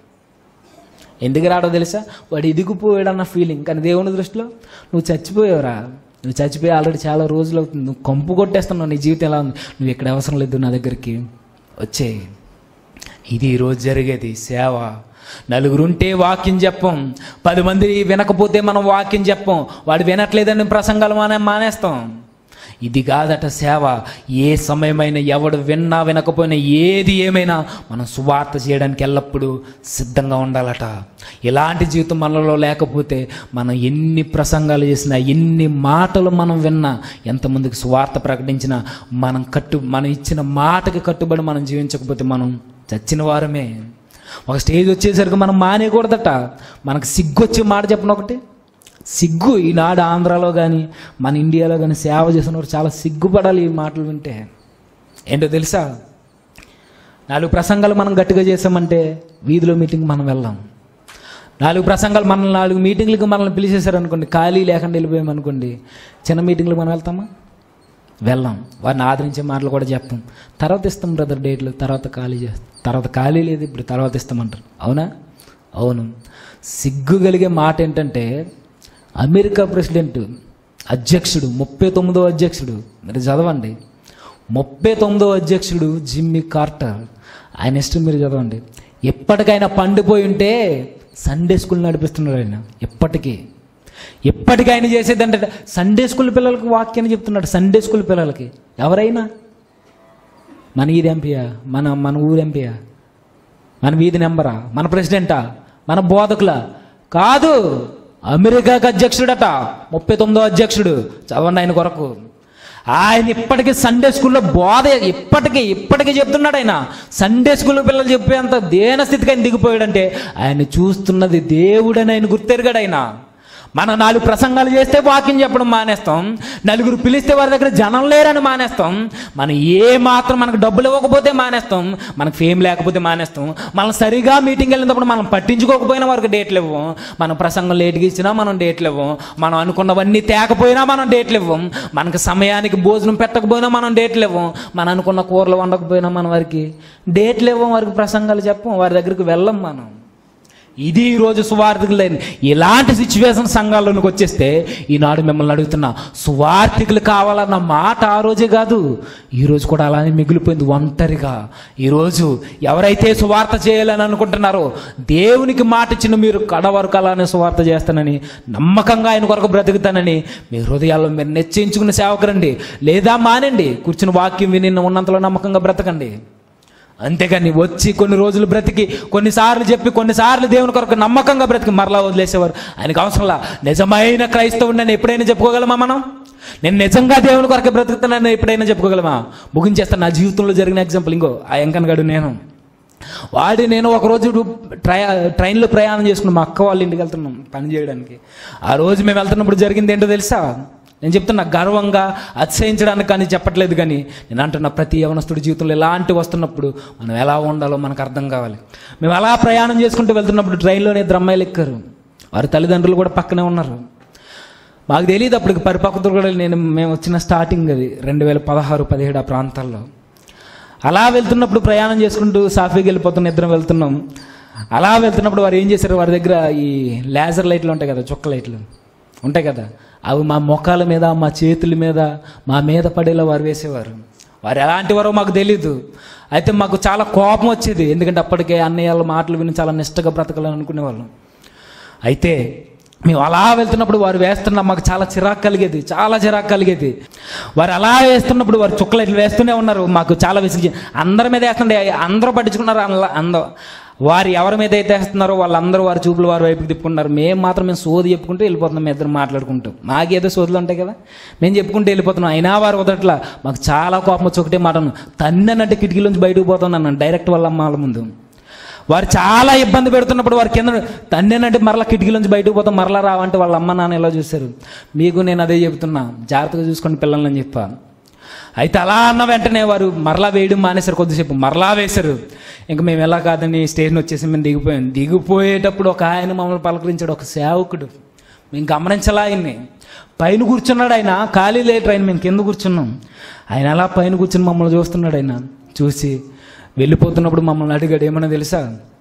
ఎందుకు రాడో తెలుసా? వాడు ఎదిగిపోయాడన్న ఫీలింగ్. కానీ దేవుని దృష్టిలో నువ్వు చచ్చిపోయావురా, నువ్వు చచ్చిపోయి ఆల్రెడీ చాలా రోజులు అవుతుంది, నువ్వు కంపు కొట్టేస్తున్నావు, నీ జీవితం ఎలా ఉంది, నువ్వు ఇక్కడ అవసరం లేదు నా దగ్గరికి వచ్చేయి. ఇది ఈరోజు జరిగేది సేవ. నలుగురుంటే వాక్యం చెప్పం, పది మంది వినకపోతే మనం వాక్యం చెప్పం, వాడు వినట్లేదని ప్రసంగాలు మానే మానేస్తాం. ఇది కాదట సేవ. ఏ సమయమైనా ఎవడు విన్నా వినకపోయినా ఏది ఏమైనా మనం సువార్త చేయడానికి ఎల్లప్పుడూ సిద్ధంగా ఉండాలట. ఇలాంటి జీవితం మనలో లేకపోతే మనం ఎన్ని ప్రసంగాలు చేసినా, ఎన్ని మాటలు మనం విన్నా, ఎంతమందికి సువార్త ప్రకటించినా, మనం కట్టు మనం ఇచ్చిన మాటకి కట్టుబడి మనం జీవించకపోతే మనం చచ్చిన వారమే. ఒక స్టేజ్ వచ్చేసరికి మనం మానేయకూడదట. మనకు సిగ్గొచ్చే మాట చెప్పిన ఒకటి సిగ్గు. ఈనాడు ఆంధ్రాలో కానీ మన ఇండియాలో కానీ సేవ చేసినవారు చాలా సిగ్గుపడాలి ఈ మాటలు వింటే. ఏంటో తెలుసా? నాలుగు ప్రసంగాలు మనం గట్టిగా చేసామంటే వీధిలో మీటింగ్ మనం వెళ్ళాం. నాలుగు ప్రసంగాలు మనం నాలుగు మీటింగ్లకు మనల్ని పిలిచేశారనుకోండి, ఖాళీ లేకుండా వెళ్ళిపోయామనుకోండి, చిన్న మీటింగ్లకు మనం వెళ్తామా? వెళ్ళాం. వారిని ఆదరించే మాటలు కూడా చెప్తాం. తర్వాత ఇస్తాం బ్రదర్ డేట్లు, తర్వాత ఖాళీ చేస్తాం, తర్వాత ఖాళీ లేదు ఇప్పుడు తర్వాత ఇస్తామంటారు. అవునా? అవును. సిగ్గు కలిగే మాట ఏంటంటే, అమెరికా ప్రెసిడెంట్ అధ్యక్షుడు ముప్పై తొమ్మిదో అధ్యక్షుడు, మీరు చదవండి, ముప్పై తొమ్మిదో అధ్యక్షుడు జిమ్మీ కార్టర్, ఆయన ఇష్టం మీరు చదవండి. ఎప్పటికైనా పండిపోయి ఉంటే సండే స్కూల్ నడిపిస్తున్నాడు ఆయన. ఎప్పటికీ ఎప్పటికీ ఆయన చేసేదంటే సండే స్కూల్ పిల్లలకి వాక్యాన్ని చెప్తున్నాడు. సండే స్కూల్ పిల్లలకి ఎవరైనా మన వీధి ఎంపీయా, మన మన ఊరు ఎంపీయా, మన వీధి నెంబరా, మన ప్రెసిడెంటా, మన బోధకులా కాదు, అమెరికాకు అధ్యక్షుడట, ముప్పై తొమ్మిదో అధ్యక్షుడు. చదవండి ఆయన కొరకు. ఆయన ఇప్పటికీ సండే స్కూల్లో బోధ ఇప్పటికీ ఇప్పటికీ చెప్తున్నాడు. ఆయన సండే స్కూల్ పిల్లలు చెప్పేంత దేన స్థితికి ఆయన దిగిపోయాడంటే ఆయన చూస్తున్నది దేవుడని ఆయన గుర్తెరిగాడు. ఆయన మనం నాలుగు ప్రసంగాలు చేస్తే వాక్యం చెప్పడం మానేస్తాం, నలుగురు పిలిస్తే వారి దగ్గర జనం లేరని మానేస్తాం, మనం ఏ మాత్రం మనకు డబ్బులు ఇవ్వకపోతే మానేస్తాం, మనకు ఫేమ్ లేకపోతే మానేస్తాం, మనం సరిగా మీటింగ్ వెళ్ళినప్పుడు మనం పట్టించుకోకపోయినా వారికి డేట్లు ఇవ్వం, మనం ప్రసంగం లేట్గా ఇచ్చినా మనం డేట్లు ఇవ్వం, మనం అనుకున్నవన్నీ తేకపోయినా మనం డేట్లు ఇవ్వం, మనకు సమయానికి భోజనం పెట్టకపోయినా మనం డేట్లు ఇవ్వం, మనం అనుకున్న కూరలు వండకపోయినా మనం వారికి డేట్లు ఇవ్వం, వారికి ప్రసంగాలు చెప్పం, వారి దగ్గరికి వెళ్ళం మనం. ఇది ఈరోజు సువార్థికులు లేని ఇలాంటి సిచ్యువేషన్ సంఘాల్లోనికి వచ్చేస్తే ఈనాడు మిమ్మల్ని అడుగుతున్నా, సువార్థికులు కావాలన్న మాట ఆ రోజే కాదు, ఈరోజు కూడా అలానే మిగిలిపోయింది ఒంటరిగా. ఈరోజు ఎవరైతే సువార్త చేయాలని అనుకుంటున్నారో దేవునికి మాట ఇచ్చిన మీరు కడ వరకు అలానే సువార్త చేస్తానని, నమ్మకంగా ఆయన కొరకు బ్రతుకుతానని మీ హృదయాల్లో మీరు నిశ్చయించుకుని సేవకురండి, లేదా మానండి, కూర్చుని వాక్యం విని ఉన్నంతలో నమ్మకంగా బ్రతకండి. అంతేగాని వచ్చి కొన్ని రోజులు బ్రతికి కొన్నిసార్లు చెప్పి కొన్నిసార్లు దేవుని కొరకు నమ్మకంగా బ్రతికి మరలా వదిలేసేవారు. ఆయనకు అవసరంలా. నిజమైన క్రైస్తవుడిని ఎప్పుడైనా చెప్పుకోగలమా మనం? నేను నిజంగా దేవుని కొరకు బ్రతుకుతానని ఎప్పుడైనా చెప్పుకోగలమా? ముగించేస్తాను. నా జీవితంలో జరిగిన ఎగ్జాంపుల్ ఇంకో ఆ ఎంకనగాడు నేను వాడి నేను ఒకరోజు ట్రై ట్రైన్లో ప్రయాణం చేసుకున్నాం, మా అక్క వాళ్ళ ఇంటికి వెళ్తున్నాం పని చేయడానికి. ఆ రోజు మేము వెళ్తున్నప్పుడు జరిగింది ఏంటో తెలుసా? నేను చెప్తున్నా గర్వంగా అతిశయించడానికి కానీ చెప్పట్లేదు, కానీ నేను అంటున్నా ప్రతి యవనస్తుడి జీవితంలో ఇలాంటి వస్తున్నప్పుడు మనం ఎలా ఉండాలో మనకు అర్థం కావాలి. మేము అలా ప్రయాణం చేసుకుంటూ వెళ్తున్నప్పుడు ట్రైన్లోనే ఇద్దరు అమ్మాయిలు ఎక్కారు, వారి తల్లిదండ్రులు కూడా పక్కనే ఉన్నారు. మాకు తెలియదు అప్పటికి పరిపక్వతలు కూడా. నేను మేము వచ్చిన స్టార్టింగ్ అది రెండు వేల పదహారు పదిహేడు ఆ ప్రాంతాల్లో. అలా వెళ్తున్నప్పుడు ప్రయాణం చేసుకుంటూ సాఫీగా వెళ్ళిపోతున్న ఇద్దరం వెళ్తున్నాం. అలా వెళ్తున్నప్పుడు వారు ఏం చేశారు, వారి దగ్గర ఈ లేజర్ లైట్లు ఉంటాయి కదా, చుక్క లైట్లు ఉంటాయి కదా, అవి మా మొఖాల మీద మా చేతుల మీద మా మీద పడేలా వారు వేసేవారు. వారు ఎలాంటి వారో మాకు తెలీదు. అయితే మాకు చాలా కోపం వచ్చేది, ఎందుకంటే అప్పటికే అన్నయ్య మాటలు విని చాలా నిష్టగా బ్రతకాలని అనుకునేవాళ్ళం. అయితే మేము అలా వెళ్తున్నప్పుడు వారు వేస్తున్నా మాకు చాలా చిరాకు కలిగేది, చాలా చిరాకు కలిగేది. వారు అలా వేస్తున్నప్పుడు వారు చుక్కలు ఇట్లా వేస్తూనే ఉన్నారు. మాకు చాలా విసిగి అందరి మీద వేస్తుండే, అందరూ పట్టించుకున్నారు. అందరూ వారు ఎవరి మీద అయితే వేస్తున్నారో వాళ్ళందరూ వారి చూపులు వారి వైపుకి తిప్పుకున్నారు. మేము మాత్రం మేము సోది చెప్పుకుంటూ వెళ్ళిపోతున్నాం, మేము ఇద్దరు మాట్లాడుకుంటాం. మాకేదో సోదులు ఉంటాయి కదా, మేము చెప్పుకుంటూ వెళ్ళిపోతున్నాం. అయినా వారు వదట్లా. మాకు చాలా కోపం వచ్చి ఒకటే మాట, తన్ననంటే కిటికీలోంచి బయటకు పోతున్నాను డైరెక్ట్ వాళ్ళ అమ్మ వాళ్ళ ముందు. వారు చాలా ఇబ్బంది పెడుతున్నప్పుడు వారి కింద తన్నేనంటే మరలా కిటికీలోంచి బయటకు పోతాం, మరలా రావంటే వాళ్ళ అమ్మ నాన్న ఎలా చూశారు. మీకు నేను అదే చెబుతున్నా, జాగ్రత్తగా చూసుకోండి పిల్లలని చెప్పా. అయితే అలా అన్న వెంటనే వారు మరలా వేయడం మానేశారు, కొద్దిసేపు మరలా వేశారు. ఇంకా మేము ఎలా కాదని స్టేషన్ వచ్చేసి మేము దిగిపోయాం. దిగిపోయేటప్పుడు ఒక ఆయన మమ్మల్ని పలకరించాడు, ఒక సేవకుడు. మేము గమనించలా ఆయన్ని. పైన కూర్చున్నాడు ఆయన, ఖాళీ లేదు ట్రైన్, మేము కింద కూర్చున్నాం. ఆయన అలా పైన కూర్చుని మమ్మల్ని చూస్తున్నాడు. ఆయన చూసి వెళ్ళిపోతున్నప్పుడు మమ్మల్ని అడిగాడు, ఏమన్నా తెలుసా,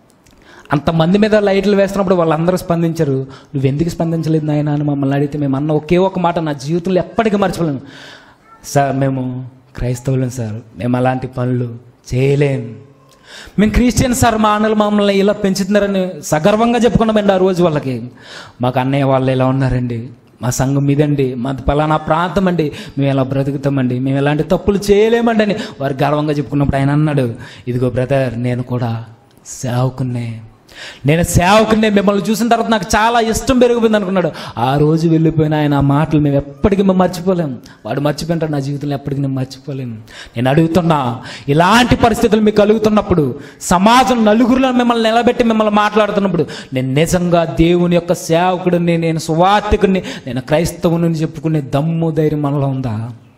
అంతమంది మీద లైట్లు వేస్తున్నప్పుడు వాళ్ళందరూ స్పందించారు, నువ్వెందుకు స్పందించలేదు నాయన అని మమ్మల్ని అడిగితే మేము అన్న ఒకే ఒక మాట నా జీవితంలో ఎప్పటికీ మర్చిపోలేను, సార్ మేము క్రైస్తవులం సార్, మేము అలాంటి పనులు చేయలేం, మేము క్రిస్టియన్ సార్, మా అన్నలు మమ్మల్ని ఇలా పెంచుతున్నారని సగర్వంగా చెప్పుకున్నామండి. ఆ రోజు వాళ్ళకి మాకు అన్నయ్య వాళ్ళు ఇలా ఉన్నారండి, మా సంఘం ఇదండి, మా పలానా ప్రాంతం అండి, మేము ఎలా బ్రతుకుతామండి, మేము ఎలాంటి తప్పులు చేయలేమండి అని వారు గర్వంగా చెప్పుకున్నప్పుడు ఆయన అన్నాడు, ఇదిగో బ్రదర్ నేను కూడా సేవకున్నే, నేను సేవకున్నే, మిమ్మల్ని చూసిన తర్వాత నాకు చాలా ఇష్టం పెరిగిపోయింది అనుకున్నాడు. ఆ రోజు వెళ్ళిపోయిన ఆయన ఆ మాటలు మేము ఎప్పటికీ మేము మర్చిపోలేము. వాడు మర్చిపోయింటాడు, నా జీవితంలో ఎప్పటికీ నేను మర్చిపోలేను. నేను అడుగుతున్నా, ఇలాంటి పరిస్థితులు మీకు కలుగుతున్నప్పుడు, సమాజం నలుగురిలో మిమ్మల్ని నిలబెట్టి మిమ్మల్ని మాట్లాడుతున్నప్పుడు, నేను నిజంగా దేవుని యొక్క సేవకుడిని, నేను సువార్తికుడిని, నేను క్రైస్తవుని చెప్పుకునే దమ్ము ధైర్యం మనలో ఉందా?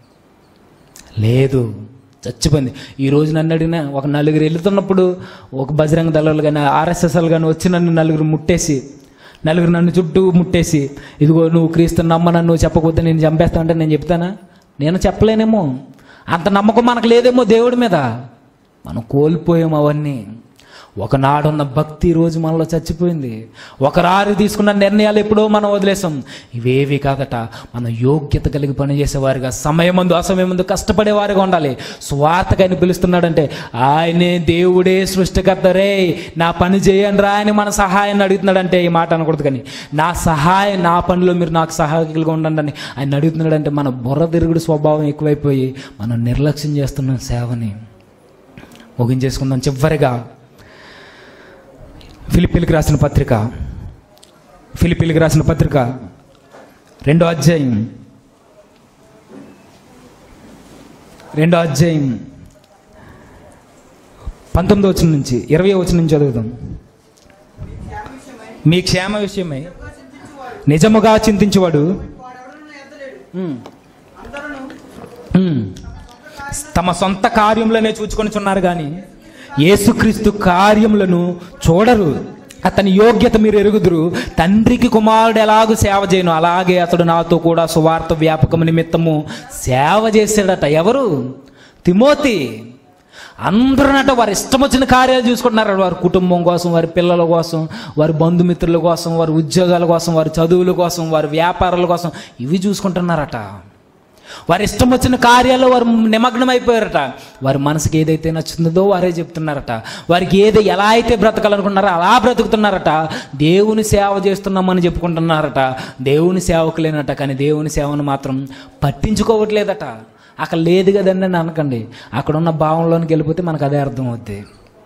లేదు, చచ్చిపోయింది. ఈరోజు నన్ను అడిగిన ఒక నలుగురు వెళ్తున్నప్పుడు ఒక బజరంగ దళాలు కానీ ఆర్ఎస్ఎస్ఎల్ కానీ వచ్చి నన్ను నలుగురు ముట్టేసి, నలుగురు నన్ను చుట్టూ ముట్టేసి, ఇదిగో నువ్వు క్రీస్తు నమ్మనని నువ్వు చెప్పకపోతే నేను చంపేస్తా అంటే నేను చెప్తానా? నేను చెప్పలేనేమో. అంత నమ్మకం మనకు లేదేమో దేవుడి మీద. మనం కోల్పోయాము అవన్నీ. ఒకనాడున్న భక్తి రోజు మనలో చచ్చిపోయింది. ఒకరారు తీసుకున్న నిర్ణయాలు ఎప్పుడో మనం వదిలేసాం. ఇవేవి కాదట, మనం యోగ్యత కలిగి పనిచేసేవారుగా, సమయమందు అసమయమందు కష్టపడేవారుగా ఉండాలి. స్వార్థకని పిలుస్తున్నాడంటే ఆయనే దేవుడే సృష్టికర్త, రే నా పని చేయండి రా అని మన సహాయాన్ని అడుగుతున్నాడంటే ఈ మాట అనకూడదు, కానీ నా సహాయం, నా పనిలో మీరు నాకు సహాయకులుగా ఉండండి అని ఆయన అడుగుతున్నాడంటే మన బుర్ర తిరుగుడు స్వభావం ఎక్కువైపోయి మనం నిర్లక్ష్యం చేస్తున్నాం సేవని. ముగించేసుకుందాం చివరిగా. ఫిలిప్పీలకు రాసిన పత్రిక ఫిలిప్పీలకు రాసిన పత్రిక రెండో అధ్యాయం రెండో అధ్యాయం పంతొమ్మిదో వచనం నుంచి ఇరవై వచనం నుంచి చదువుదాం. మీ క్షేమ విషయమై నిజముగా చింతించేవాడు తమ సొంత కార్యములనే చూచుకొనిచున్నారు కానీ యేసుక్రీస్తు కార్యములను చూడరు. అతని యోగ్యత మీరు ఎరుగుదురు. తండ్రికి కుమారుడు ఎలాగూ సేవ చేయను అలాగే అతడు నాతో కూడా సువార్త వ్యాపకము నిమిత్తము సేవ చేశాడట. ఎవరు? తిమోతి. అందరూనట వారి ఇష్టం వచ్చిన కార్యాలు చూసుకుంటున్నారు. వారి కుటుంబం కోసం, వారి పిల్లల కోసం, వారి బంధుమిత్రుల కోసం, వారి ఉద్యోగాల కోసం, వారి చదువుల కోసం, వారి వ్యాపారాల కోసం ఇవి చూసుకుంటున్నారట. వారి ఇష్టం వచ్చిన కార్యాల్లో వారు నిమగ్నం అయిపోయారట. వారి మనసుకి ఏదైతే నచ్చుతుందో వారే చెప్తున్నారట. వారికి ఏది ఎలా అయితే బ్రతకాలనుకున్నారో అలా బ్రతుకుతున్నారట. దేవుని సేవ చేస్తున్నామని చెప్పుకుంటున్నారట. దేవుని సేవకులేనట, కానీ దేవుని సేవను మాత్రం పట్టించుకోవట్లేదట. అక్కడ లేదు కదండి అని అనకండి. అక్కడ ఉన్న భావంలోనికి వెళ్ళిపోతే మనకు అదే అర్థం అవుద్ది.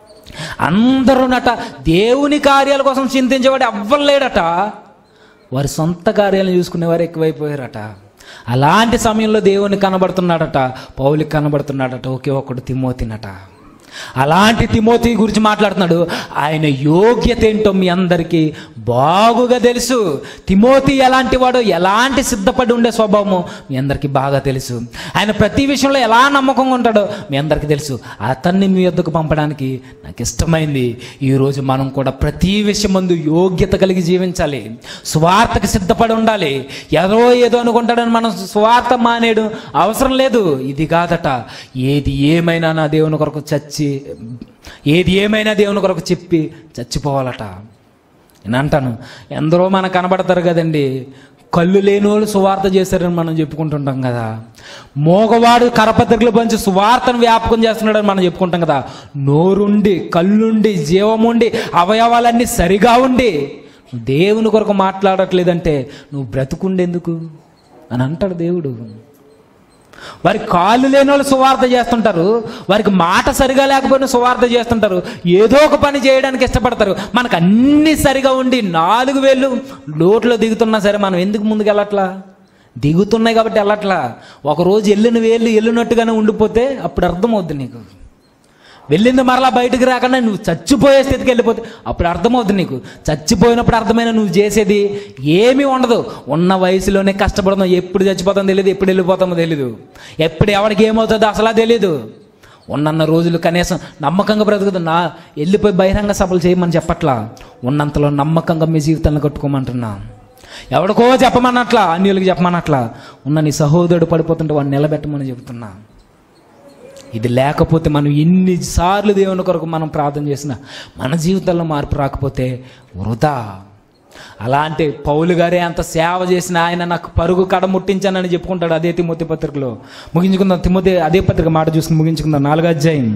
అందరూనట దేవుని కార్యాల కోసం చింతించేవాడు ఎవ్వలేడట. వారి సొంత కార్యాలను చూసుకునేవారు ఎక్కువైపోయారట. అలాంటి సమయంలో దేవుని కనబడుతున్నాడట, పౌలుకి కనబడుతున్నాడట ఒకే ఒక్కడు తిమోతినట. అలాంటి తిమోతి గురించి మాట్లాడుతున్నాడు. ఆయన యోగ్యత ఏంటో మీ అందరికీ బాగుగా తెలుసు. తిమోతి ఎలాంటి వాడో, ఎలాంటి సిద్ధపడి ఉండే స్వభావమో మీ అందరికీ బాగా తెలుసు. ఆయన ప్రతి విషయంలో ఎలా నమ్మకంగా ఉంటాడో మీ అందరికీ తెలుసు. అతన్ని మీ వద్దకు పంపడానికి నాకు ఇష్టమైంది. ఈరోజు మనం కూడా ప్రతి విషయం ముందు యోగ్యత కలిగి జీవించాలి. స్వార్థకి సిద్ధపడి ఉండాలి. ఏదో ఏదో అనుకుంటాడని మనం స్వార్థ మానేడు అవసరం లేదు. ఇది కాదట. ఏది ఏమైనా నా దేవుని కొరకు చచ్చి ఏది ఏమైనా దేవుని కొరకు చెప్పి చచ్చిపోవాలట. నేను అంటాను, ఎందరో మనకు కనబడతారు కదండి, కళ్ళు లేని వాళ్ళు సువార్త చేశారని మనం చెప్పుకుంటుంటాం కదా. మోగవాడు కరపత్రికలు పంచి సువార్తను వ్యాపకం చేస్తున్నాడని మనం చెప్పుకుంటాం కదా. నోరుండి, కళ్ళుండి, జీవముండి, అవయవాలన్నీ సరిగా ఉండి దేవుని కొరకు మాట్లాడట్లేదంటే నువ్వు బ్రతుకుండేందుకు అని అంటాడు దేవుడు. వారికి కాళ్ళు లేని వాళ్ళు సువార్త చేస్తుంటారు. వారికి మాట సరిగా లేకపోయినా సువార్త చేస్తుంటారు. ఏదో ఒక పని చేయడానికి ఇష్టపడతారు. మనకు అన్ని సరిగా ఉండి నాలుగు వేళ్ళు లోట్లో దిగుతున్నా సరే మనం ఎందుకు ముందుకు వెళ్ళట్లా? దిగుతున్నాయి కాబట్టి వెళ్ళట్లా. ఒకరోజు వెళ్ళిన వేళ్ళు వెళ్ళినట్టుగానే ఉండిపోతే అప్పుడు అర్థమవుద్ది నీకు. వెళ్ళింది మరలా బయటకు రాకుండా నువ్వు చచ్చిపోయే స్థితికి వెళ్ళిపోతే అప్పుడు అర్థమవుతుంది నీకు. చచ్చిపోయినప్పుడు అర్థమైన నువ్వు చేసేది ఏమీ ఉండదు. ఉన్న వయసులోనే కష్టపడతాం. ఎప్పుడు చచ్చిపోతామో తెలియదు, ఎప్పుడు వెళ్ళిపోతామో తెలీదు, ఎప్పుడు ఎవరికి ఏమవుతుందో అసలు తెలీదు. ఉన్నన్న రోజులు కనీసం నమ్మకంగా బ్రతుకుతుంది. నా వెళ్ళిపోయి బహిరంగ సభలు చేయమని చెప్పట్లా, ఉన్నంతలో నమ్మకంగా మీ జీవితాన్ని కట్టుకోమంటున్నా. ఎవడికో చెప్పమన్నట్లా, అన్యులకి చెప్పమన్నట్లా. ఉన్న నీ సహోదరుడు పడిపోతుంటే వాడిని నిలబెట్టమని చెబుతున్నా. ఇది లేకపోతే మనం ఎన్నిసార్లు దేవుని కొరకు మనం ప్రార్థన చేసినా మన జీవితంలో మార్పు రాకపోతే వృధా. అలాంటి పౌలు గారే అంత సేవ చేసిన ఆయన నాకు పరుగు కడ ముట్టించానని చెప్పుకుంటాడు అదే తిమోతి పత్రికలో. ముగించుకుందాం. తిమోతి అదే పత్రిక మాట చూసుకుని ముగించుకుందాం. నాలుగో అధ్యాయం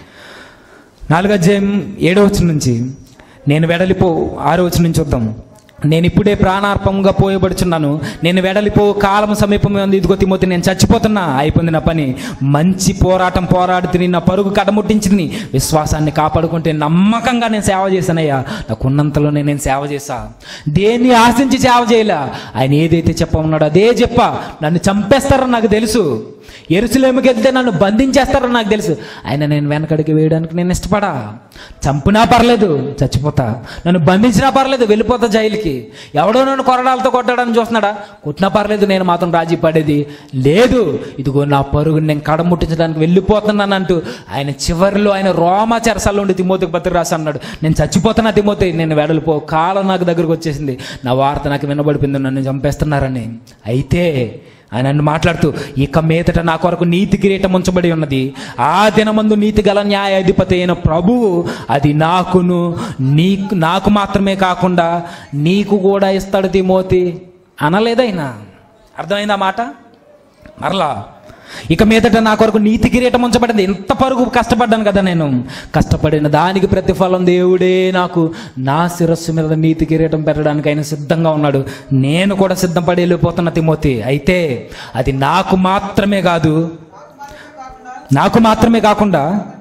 నాలుగో అధ్యాయం ఏడో వచనం నుంచి నేను వెడలిపో ఆరో వచనం నుంచి చూద్దాం. నేను ఇప్పుడే ప్రాణార్పంగా పోయబడుచున్నాను. నేను వెడలిపో కాలం సమీపం ఉంది. ఇదిగో తిమోతి నేను చచ్చిపోతున్నా. అయిపోయింది నా పని. మంచి పోరాటం పోరాడుతుని నా పరుగు కడముట్టించింది. విశ్వాసాన్ని కాపాడుకుంటే నమ్మకంగా నేను సేవ చేశానయ్యా. నాకు ఉన్నంతలోనే నేను సేవ చేశా. దేన్ని ఆశించి సేవ చేయలే. ఆయన ఏదైతే చెప్పమన్నాడో అదే చెప్పా. నన్ను చంపేస్తారని నాకు తెలుసు. యెరూషలేముకి వెళ్తే నన్ను బంధించేస్తారని నాకు తెలుసు. ఆయన నేను వెనకడికి వేయడానికి నేను ఇష్టపడా. చంపినా పర్లేదు, చచ్చిపోతా. నన్ను బంధించినా పర్లేదు, వెళ్ళిపోతా జైలుకి. ఎవడో నన్ను కొరడాలతో కొట్టాడని చూస్తున్నాడా? కొట్టినా పర్లేదు, నేను మాత్రం రాజీ పడేది లేదు. ఇదిగో నా పరుగుని నేను కడముట్టించడానికి వెళ్ళిపోతున్నాను అంటూ ఆయన చివరిలో ఆయన రోమా చెరసాల్లో ఉండి తిమోతికి పత్రిక రాసి అన్నాడు, నేను చచ్చిపోతున్నా తిమోతి, నేను వెడలిపో, కాలం నాకు దగ్గరకు వచ్చేసింది, నా వార్త నాకు వినబడిపోయింది, నన్ను చంపేస్తున్నారని. అయితే ఆయన నన్ను మాట్లాడుతూ ఇక మీదట నా కొరకు నీతి కిరీటం ఉంచబడి ఉన్నది. ఆ దినమందు నీతి గల న్యాయాధిపతి అయిన ప్రభువు అది నాకును నీకు నాకు మాత్రమే కాకుండా నీకు కూడా ఇస్తాడు తిమోతి అనలేదైనా. అర్థమైందా మాట? మరలా ఇక మీదట నా కొరకు నీతి కిరీటం ఉంచబడింది. ఎంత పరుగు కష్టపడ్డాను కదా నేను. కష్టపడిన దానికి ప్రతిఫలం దేవుడే నాకు నా శిరస్సు మీద నీతి కిరీటం పెట్టడానికి ఆయన సిద్ధంగా ఉన్నాడు. నేను కూడా సిద్ధపడి వెళ్ళిపోతున్న తిమోతి. అయితే అది నాకు మాత్రమే కాదు నాకు మాత్రమే కాకుండా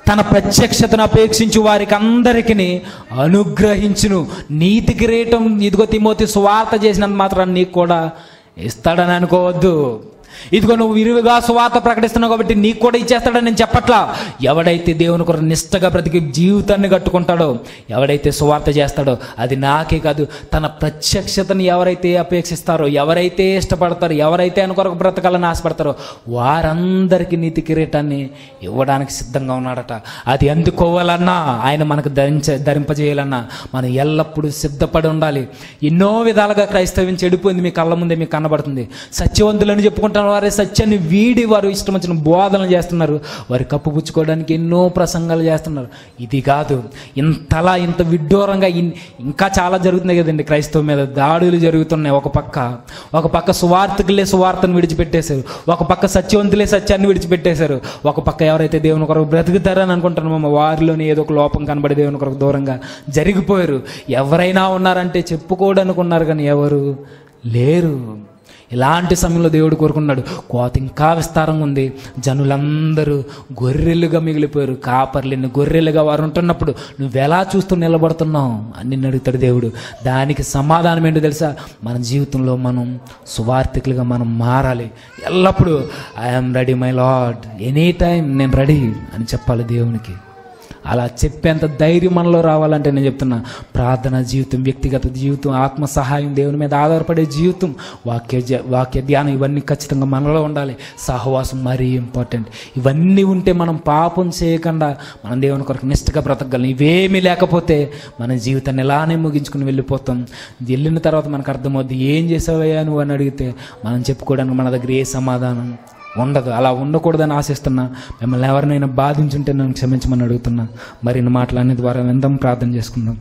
తన ప్రత్యక్షతను అపేక్షించి వారికి అందరికీ అనుగ్రహించును. నీతి కిరీటం ఇదిగో తిమోతి సువార్త చేసినంత మాత్రం నీకు కూడా ఇస్తాడని అనుకోవద్దు. ఇదిగో నువ్వు విరివిగా సువార్త ప్రకటిస్తున్నావు కాబట్టి నీకు కూడా ఇచ్చేస్తాడని నేను చెప్పట్లా. ఎవడైతే దేవుని కొరకు నిష్టగా బ్రతికి జీవితాన్ని కట్టుకుంటాడో, ఎవడైతే సువార్త చేస్తాడో, అది నాకే కాదు, తన ప్రత్యక్షతని ఎవరైతే అపేక్షిస్తారో, ఎవరైతే ఇష్టపడతారో, ఎవరైతే ఆయన కొరకు బ్రతకాలని ఆశపడతారో వారందరికీ నీతి కిరీటాన్ని ఇవ్వడానికి సిద్ధంగా ఉన్నాడట. అది అందుకోవాలన్నా, ఆయన మనకు ధరించ ధరింపజేయాలన్నా మనం ఎల్లప్పుడూ సిద్ధపడి ఉండాలి. ఎన్నో విధాలుగా క్రైస్తవ్యం చెడిపోయింది, మీ కళ్ళ ముందే మీకు కనబడుతుంది. సత్యవంతులని చెప్పుకుంటారు, వారి సత్యాన్ని వీడి వారు ఇష్టం వచ్చిన బోధనలు చేస్తున్నారు, వారి కప్పుపుచ్చుకోవడానికి ఎన్నో ప్రసంగాలు చేస్తున్నారు. ఇది కాదు, ఇంతలా ఇంత విడ్డూరంగా ఇంకా చాలా జరుగుతున్నాయి కదండి. క్రైస్తవం మీద దాడులు జరుగుతున్నాయి. ఒక పక్క ఒక పక్క సువార్తకులే సువార్తను విడిచిపెట్టేశారు, ఒక పక్క సత్యవంతులే సత్యాన్ని విడిచిపెట్టేశారు, ఒక పక్క ఎవరైతే దేవుని కొరకు బ్రతుకుతారని అనుకుంటున్నామో వారిలోనే ఏదో ఒక లోపం కనబడి దేవుని కొరకు దూరంగా జరిగిపోయారు. ఎవరైనా ఉన్నారంటే చెప్పుకోవడానికి ఉన్నారు, కానీ ఎవరు లేరు. ఇలాంటి సమయంలో దేవుడు కోరుకున్నాడు. కోత ఇంకా విస్తారంగా ఉంది, జనులందరూ గొర్రెలుగా మిగిలిపోయారు, కాపర్లేని గొర్రెలుగా వారు ఉంటున్నప్పుడు నువ్వు ఎలా చూస్తూ నిలబడుతున్నావు అని నిన్ను అడుగుతాడు దేవుడు. దానికి సమాధానం ఏంటో తెలుసా? మన జీవితంలో మనం సువార్థికులుగా మనం మారాలి. ఎల్లప్పుడూ I'm ready my lord, any time నేను రెడీ అని చెప్పాలి దేవునికి. అలా చెప్పేంత ధైర్యం మనలో రావాలంటే నేను చెప్తున్నా, ప్రార్థన జీవితం, వ్యక్తిగత జీవితం, ఆత్మ సహాయం, దేవుని మీద ఆధారపడే జీవితం, వాక్య వాక్య ధ్యానం, ఇవన్నీ ఖచ్చితంగా మనలో ఉండాలి. సహవాసం మరీ ఇంపార్టెంట్. ఇవన్నీ ఉంటే మనం పాపం చేయకుండా మనం దేవుని కొరకు నిష్ఠగా బ్రతకగలం. ఇవేమీ లేకపోతే మన జీవితాన్ని ఇలానే ముగించుకుని వెళ్ళిపోతాం. వెళ్ళిన తర్వాత మనకు అర్థమవుద్ది, ఏం చేసావయ్యా నువ్వు అని అడిగితే మనం చెప్పుకోవడానికి మన దగ్గర ఏ సమాధానం ఉండదు. అలా ఉండకూడదని ఆశిస్తున్నా. మిమ్మల్ని ఎవరినైనా బాధించుంటే నన్ను క్షమించమని అడుగుతున్నా. మరిన్ని మాటలన్నీ ద్వారా విందాం, ప్రార్థన చేసుకుందాం.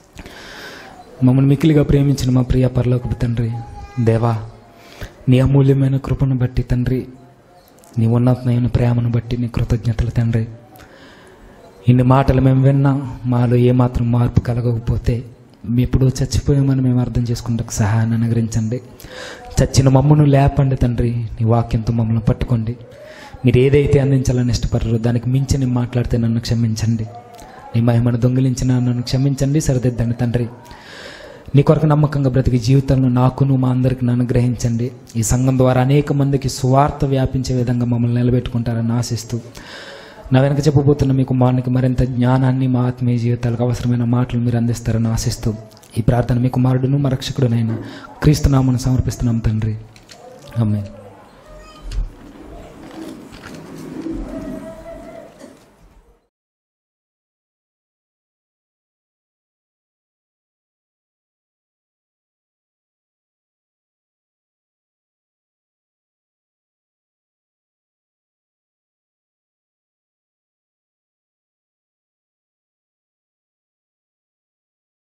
మమ్మల్ని మిక్కిలిగా ప్రేమించిన మా ప్రియ పరలోకపు తండ్రి, దేవా, నీ అమూల్యమైన కృపను బట్టి తండ్రి, నీ ఉన్నతమైన ప్రేమను బట్టి నీ కృతజ్ఞతలు తండ్రి. ఇన్ని మాటలు మేము విన్నా మాలో ఏమాత్రం మార్పు కలగకపోతే ఇప్పుడు చచ్చిపోయామని మేము అర్థం చేసుకుంటే సహాయాన్ని అనుగ్రహించండి. చచ్చిన మమ్మను లేపండి తండ్రి, నీ వాక్యంతో మమ్మల్ని పట్టుకోండి. మీరు ఏదైతే అందించాలని ఇష్టపడరో దానికి మించి నేను మాట్లాడితే నన్ను క్షమించండి. నీ మహిమను దొంగిలించిన నన్ను క్షమించండి, సరిదిద్దండి తండ్రి. నీ కొరకు నమ్మకంగా బ్రతికి జీవితంలో నాకును మా అందరికి నన్ను గ్రహించండి. ఈ సంఘం ద్వారా అనేక మందికి సువార్త వ్యాపించే విధంగా మమ్మల్ని నిలబెట్టుకుంటారని ఆశిస్తూ, నా వెనక చెప్పబోతున్న మీకు కుమారునికి మరింత జ్ఞానాన్ని, మా ఆత్మీయ జీవితాలకు అవసరమైన మాటలు మీరు అందిస్తారని ఆశిస్తూ ఈ ప్రార్థన మీ కుమారుడును మా రక్షకుడునైన క్రీస్తు నామమున సమర్పిస్తున్నాం తండ్రి. ఆమేన్.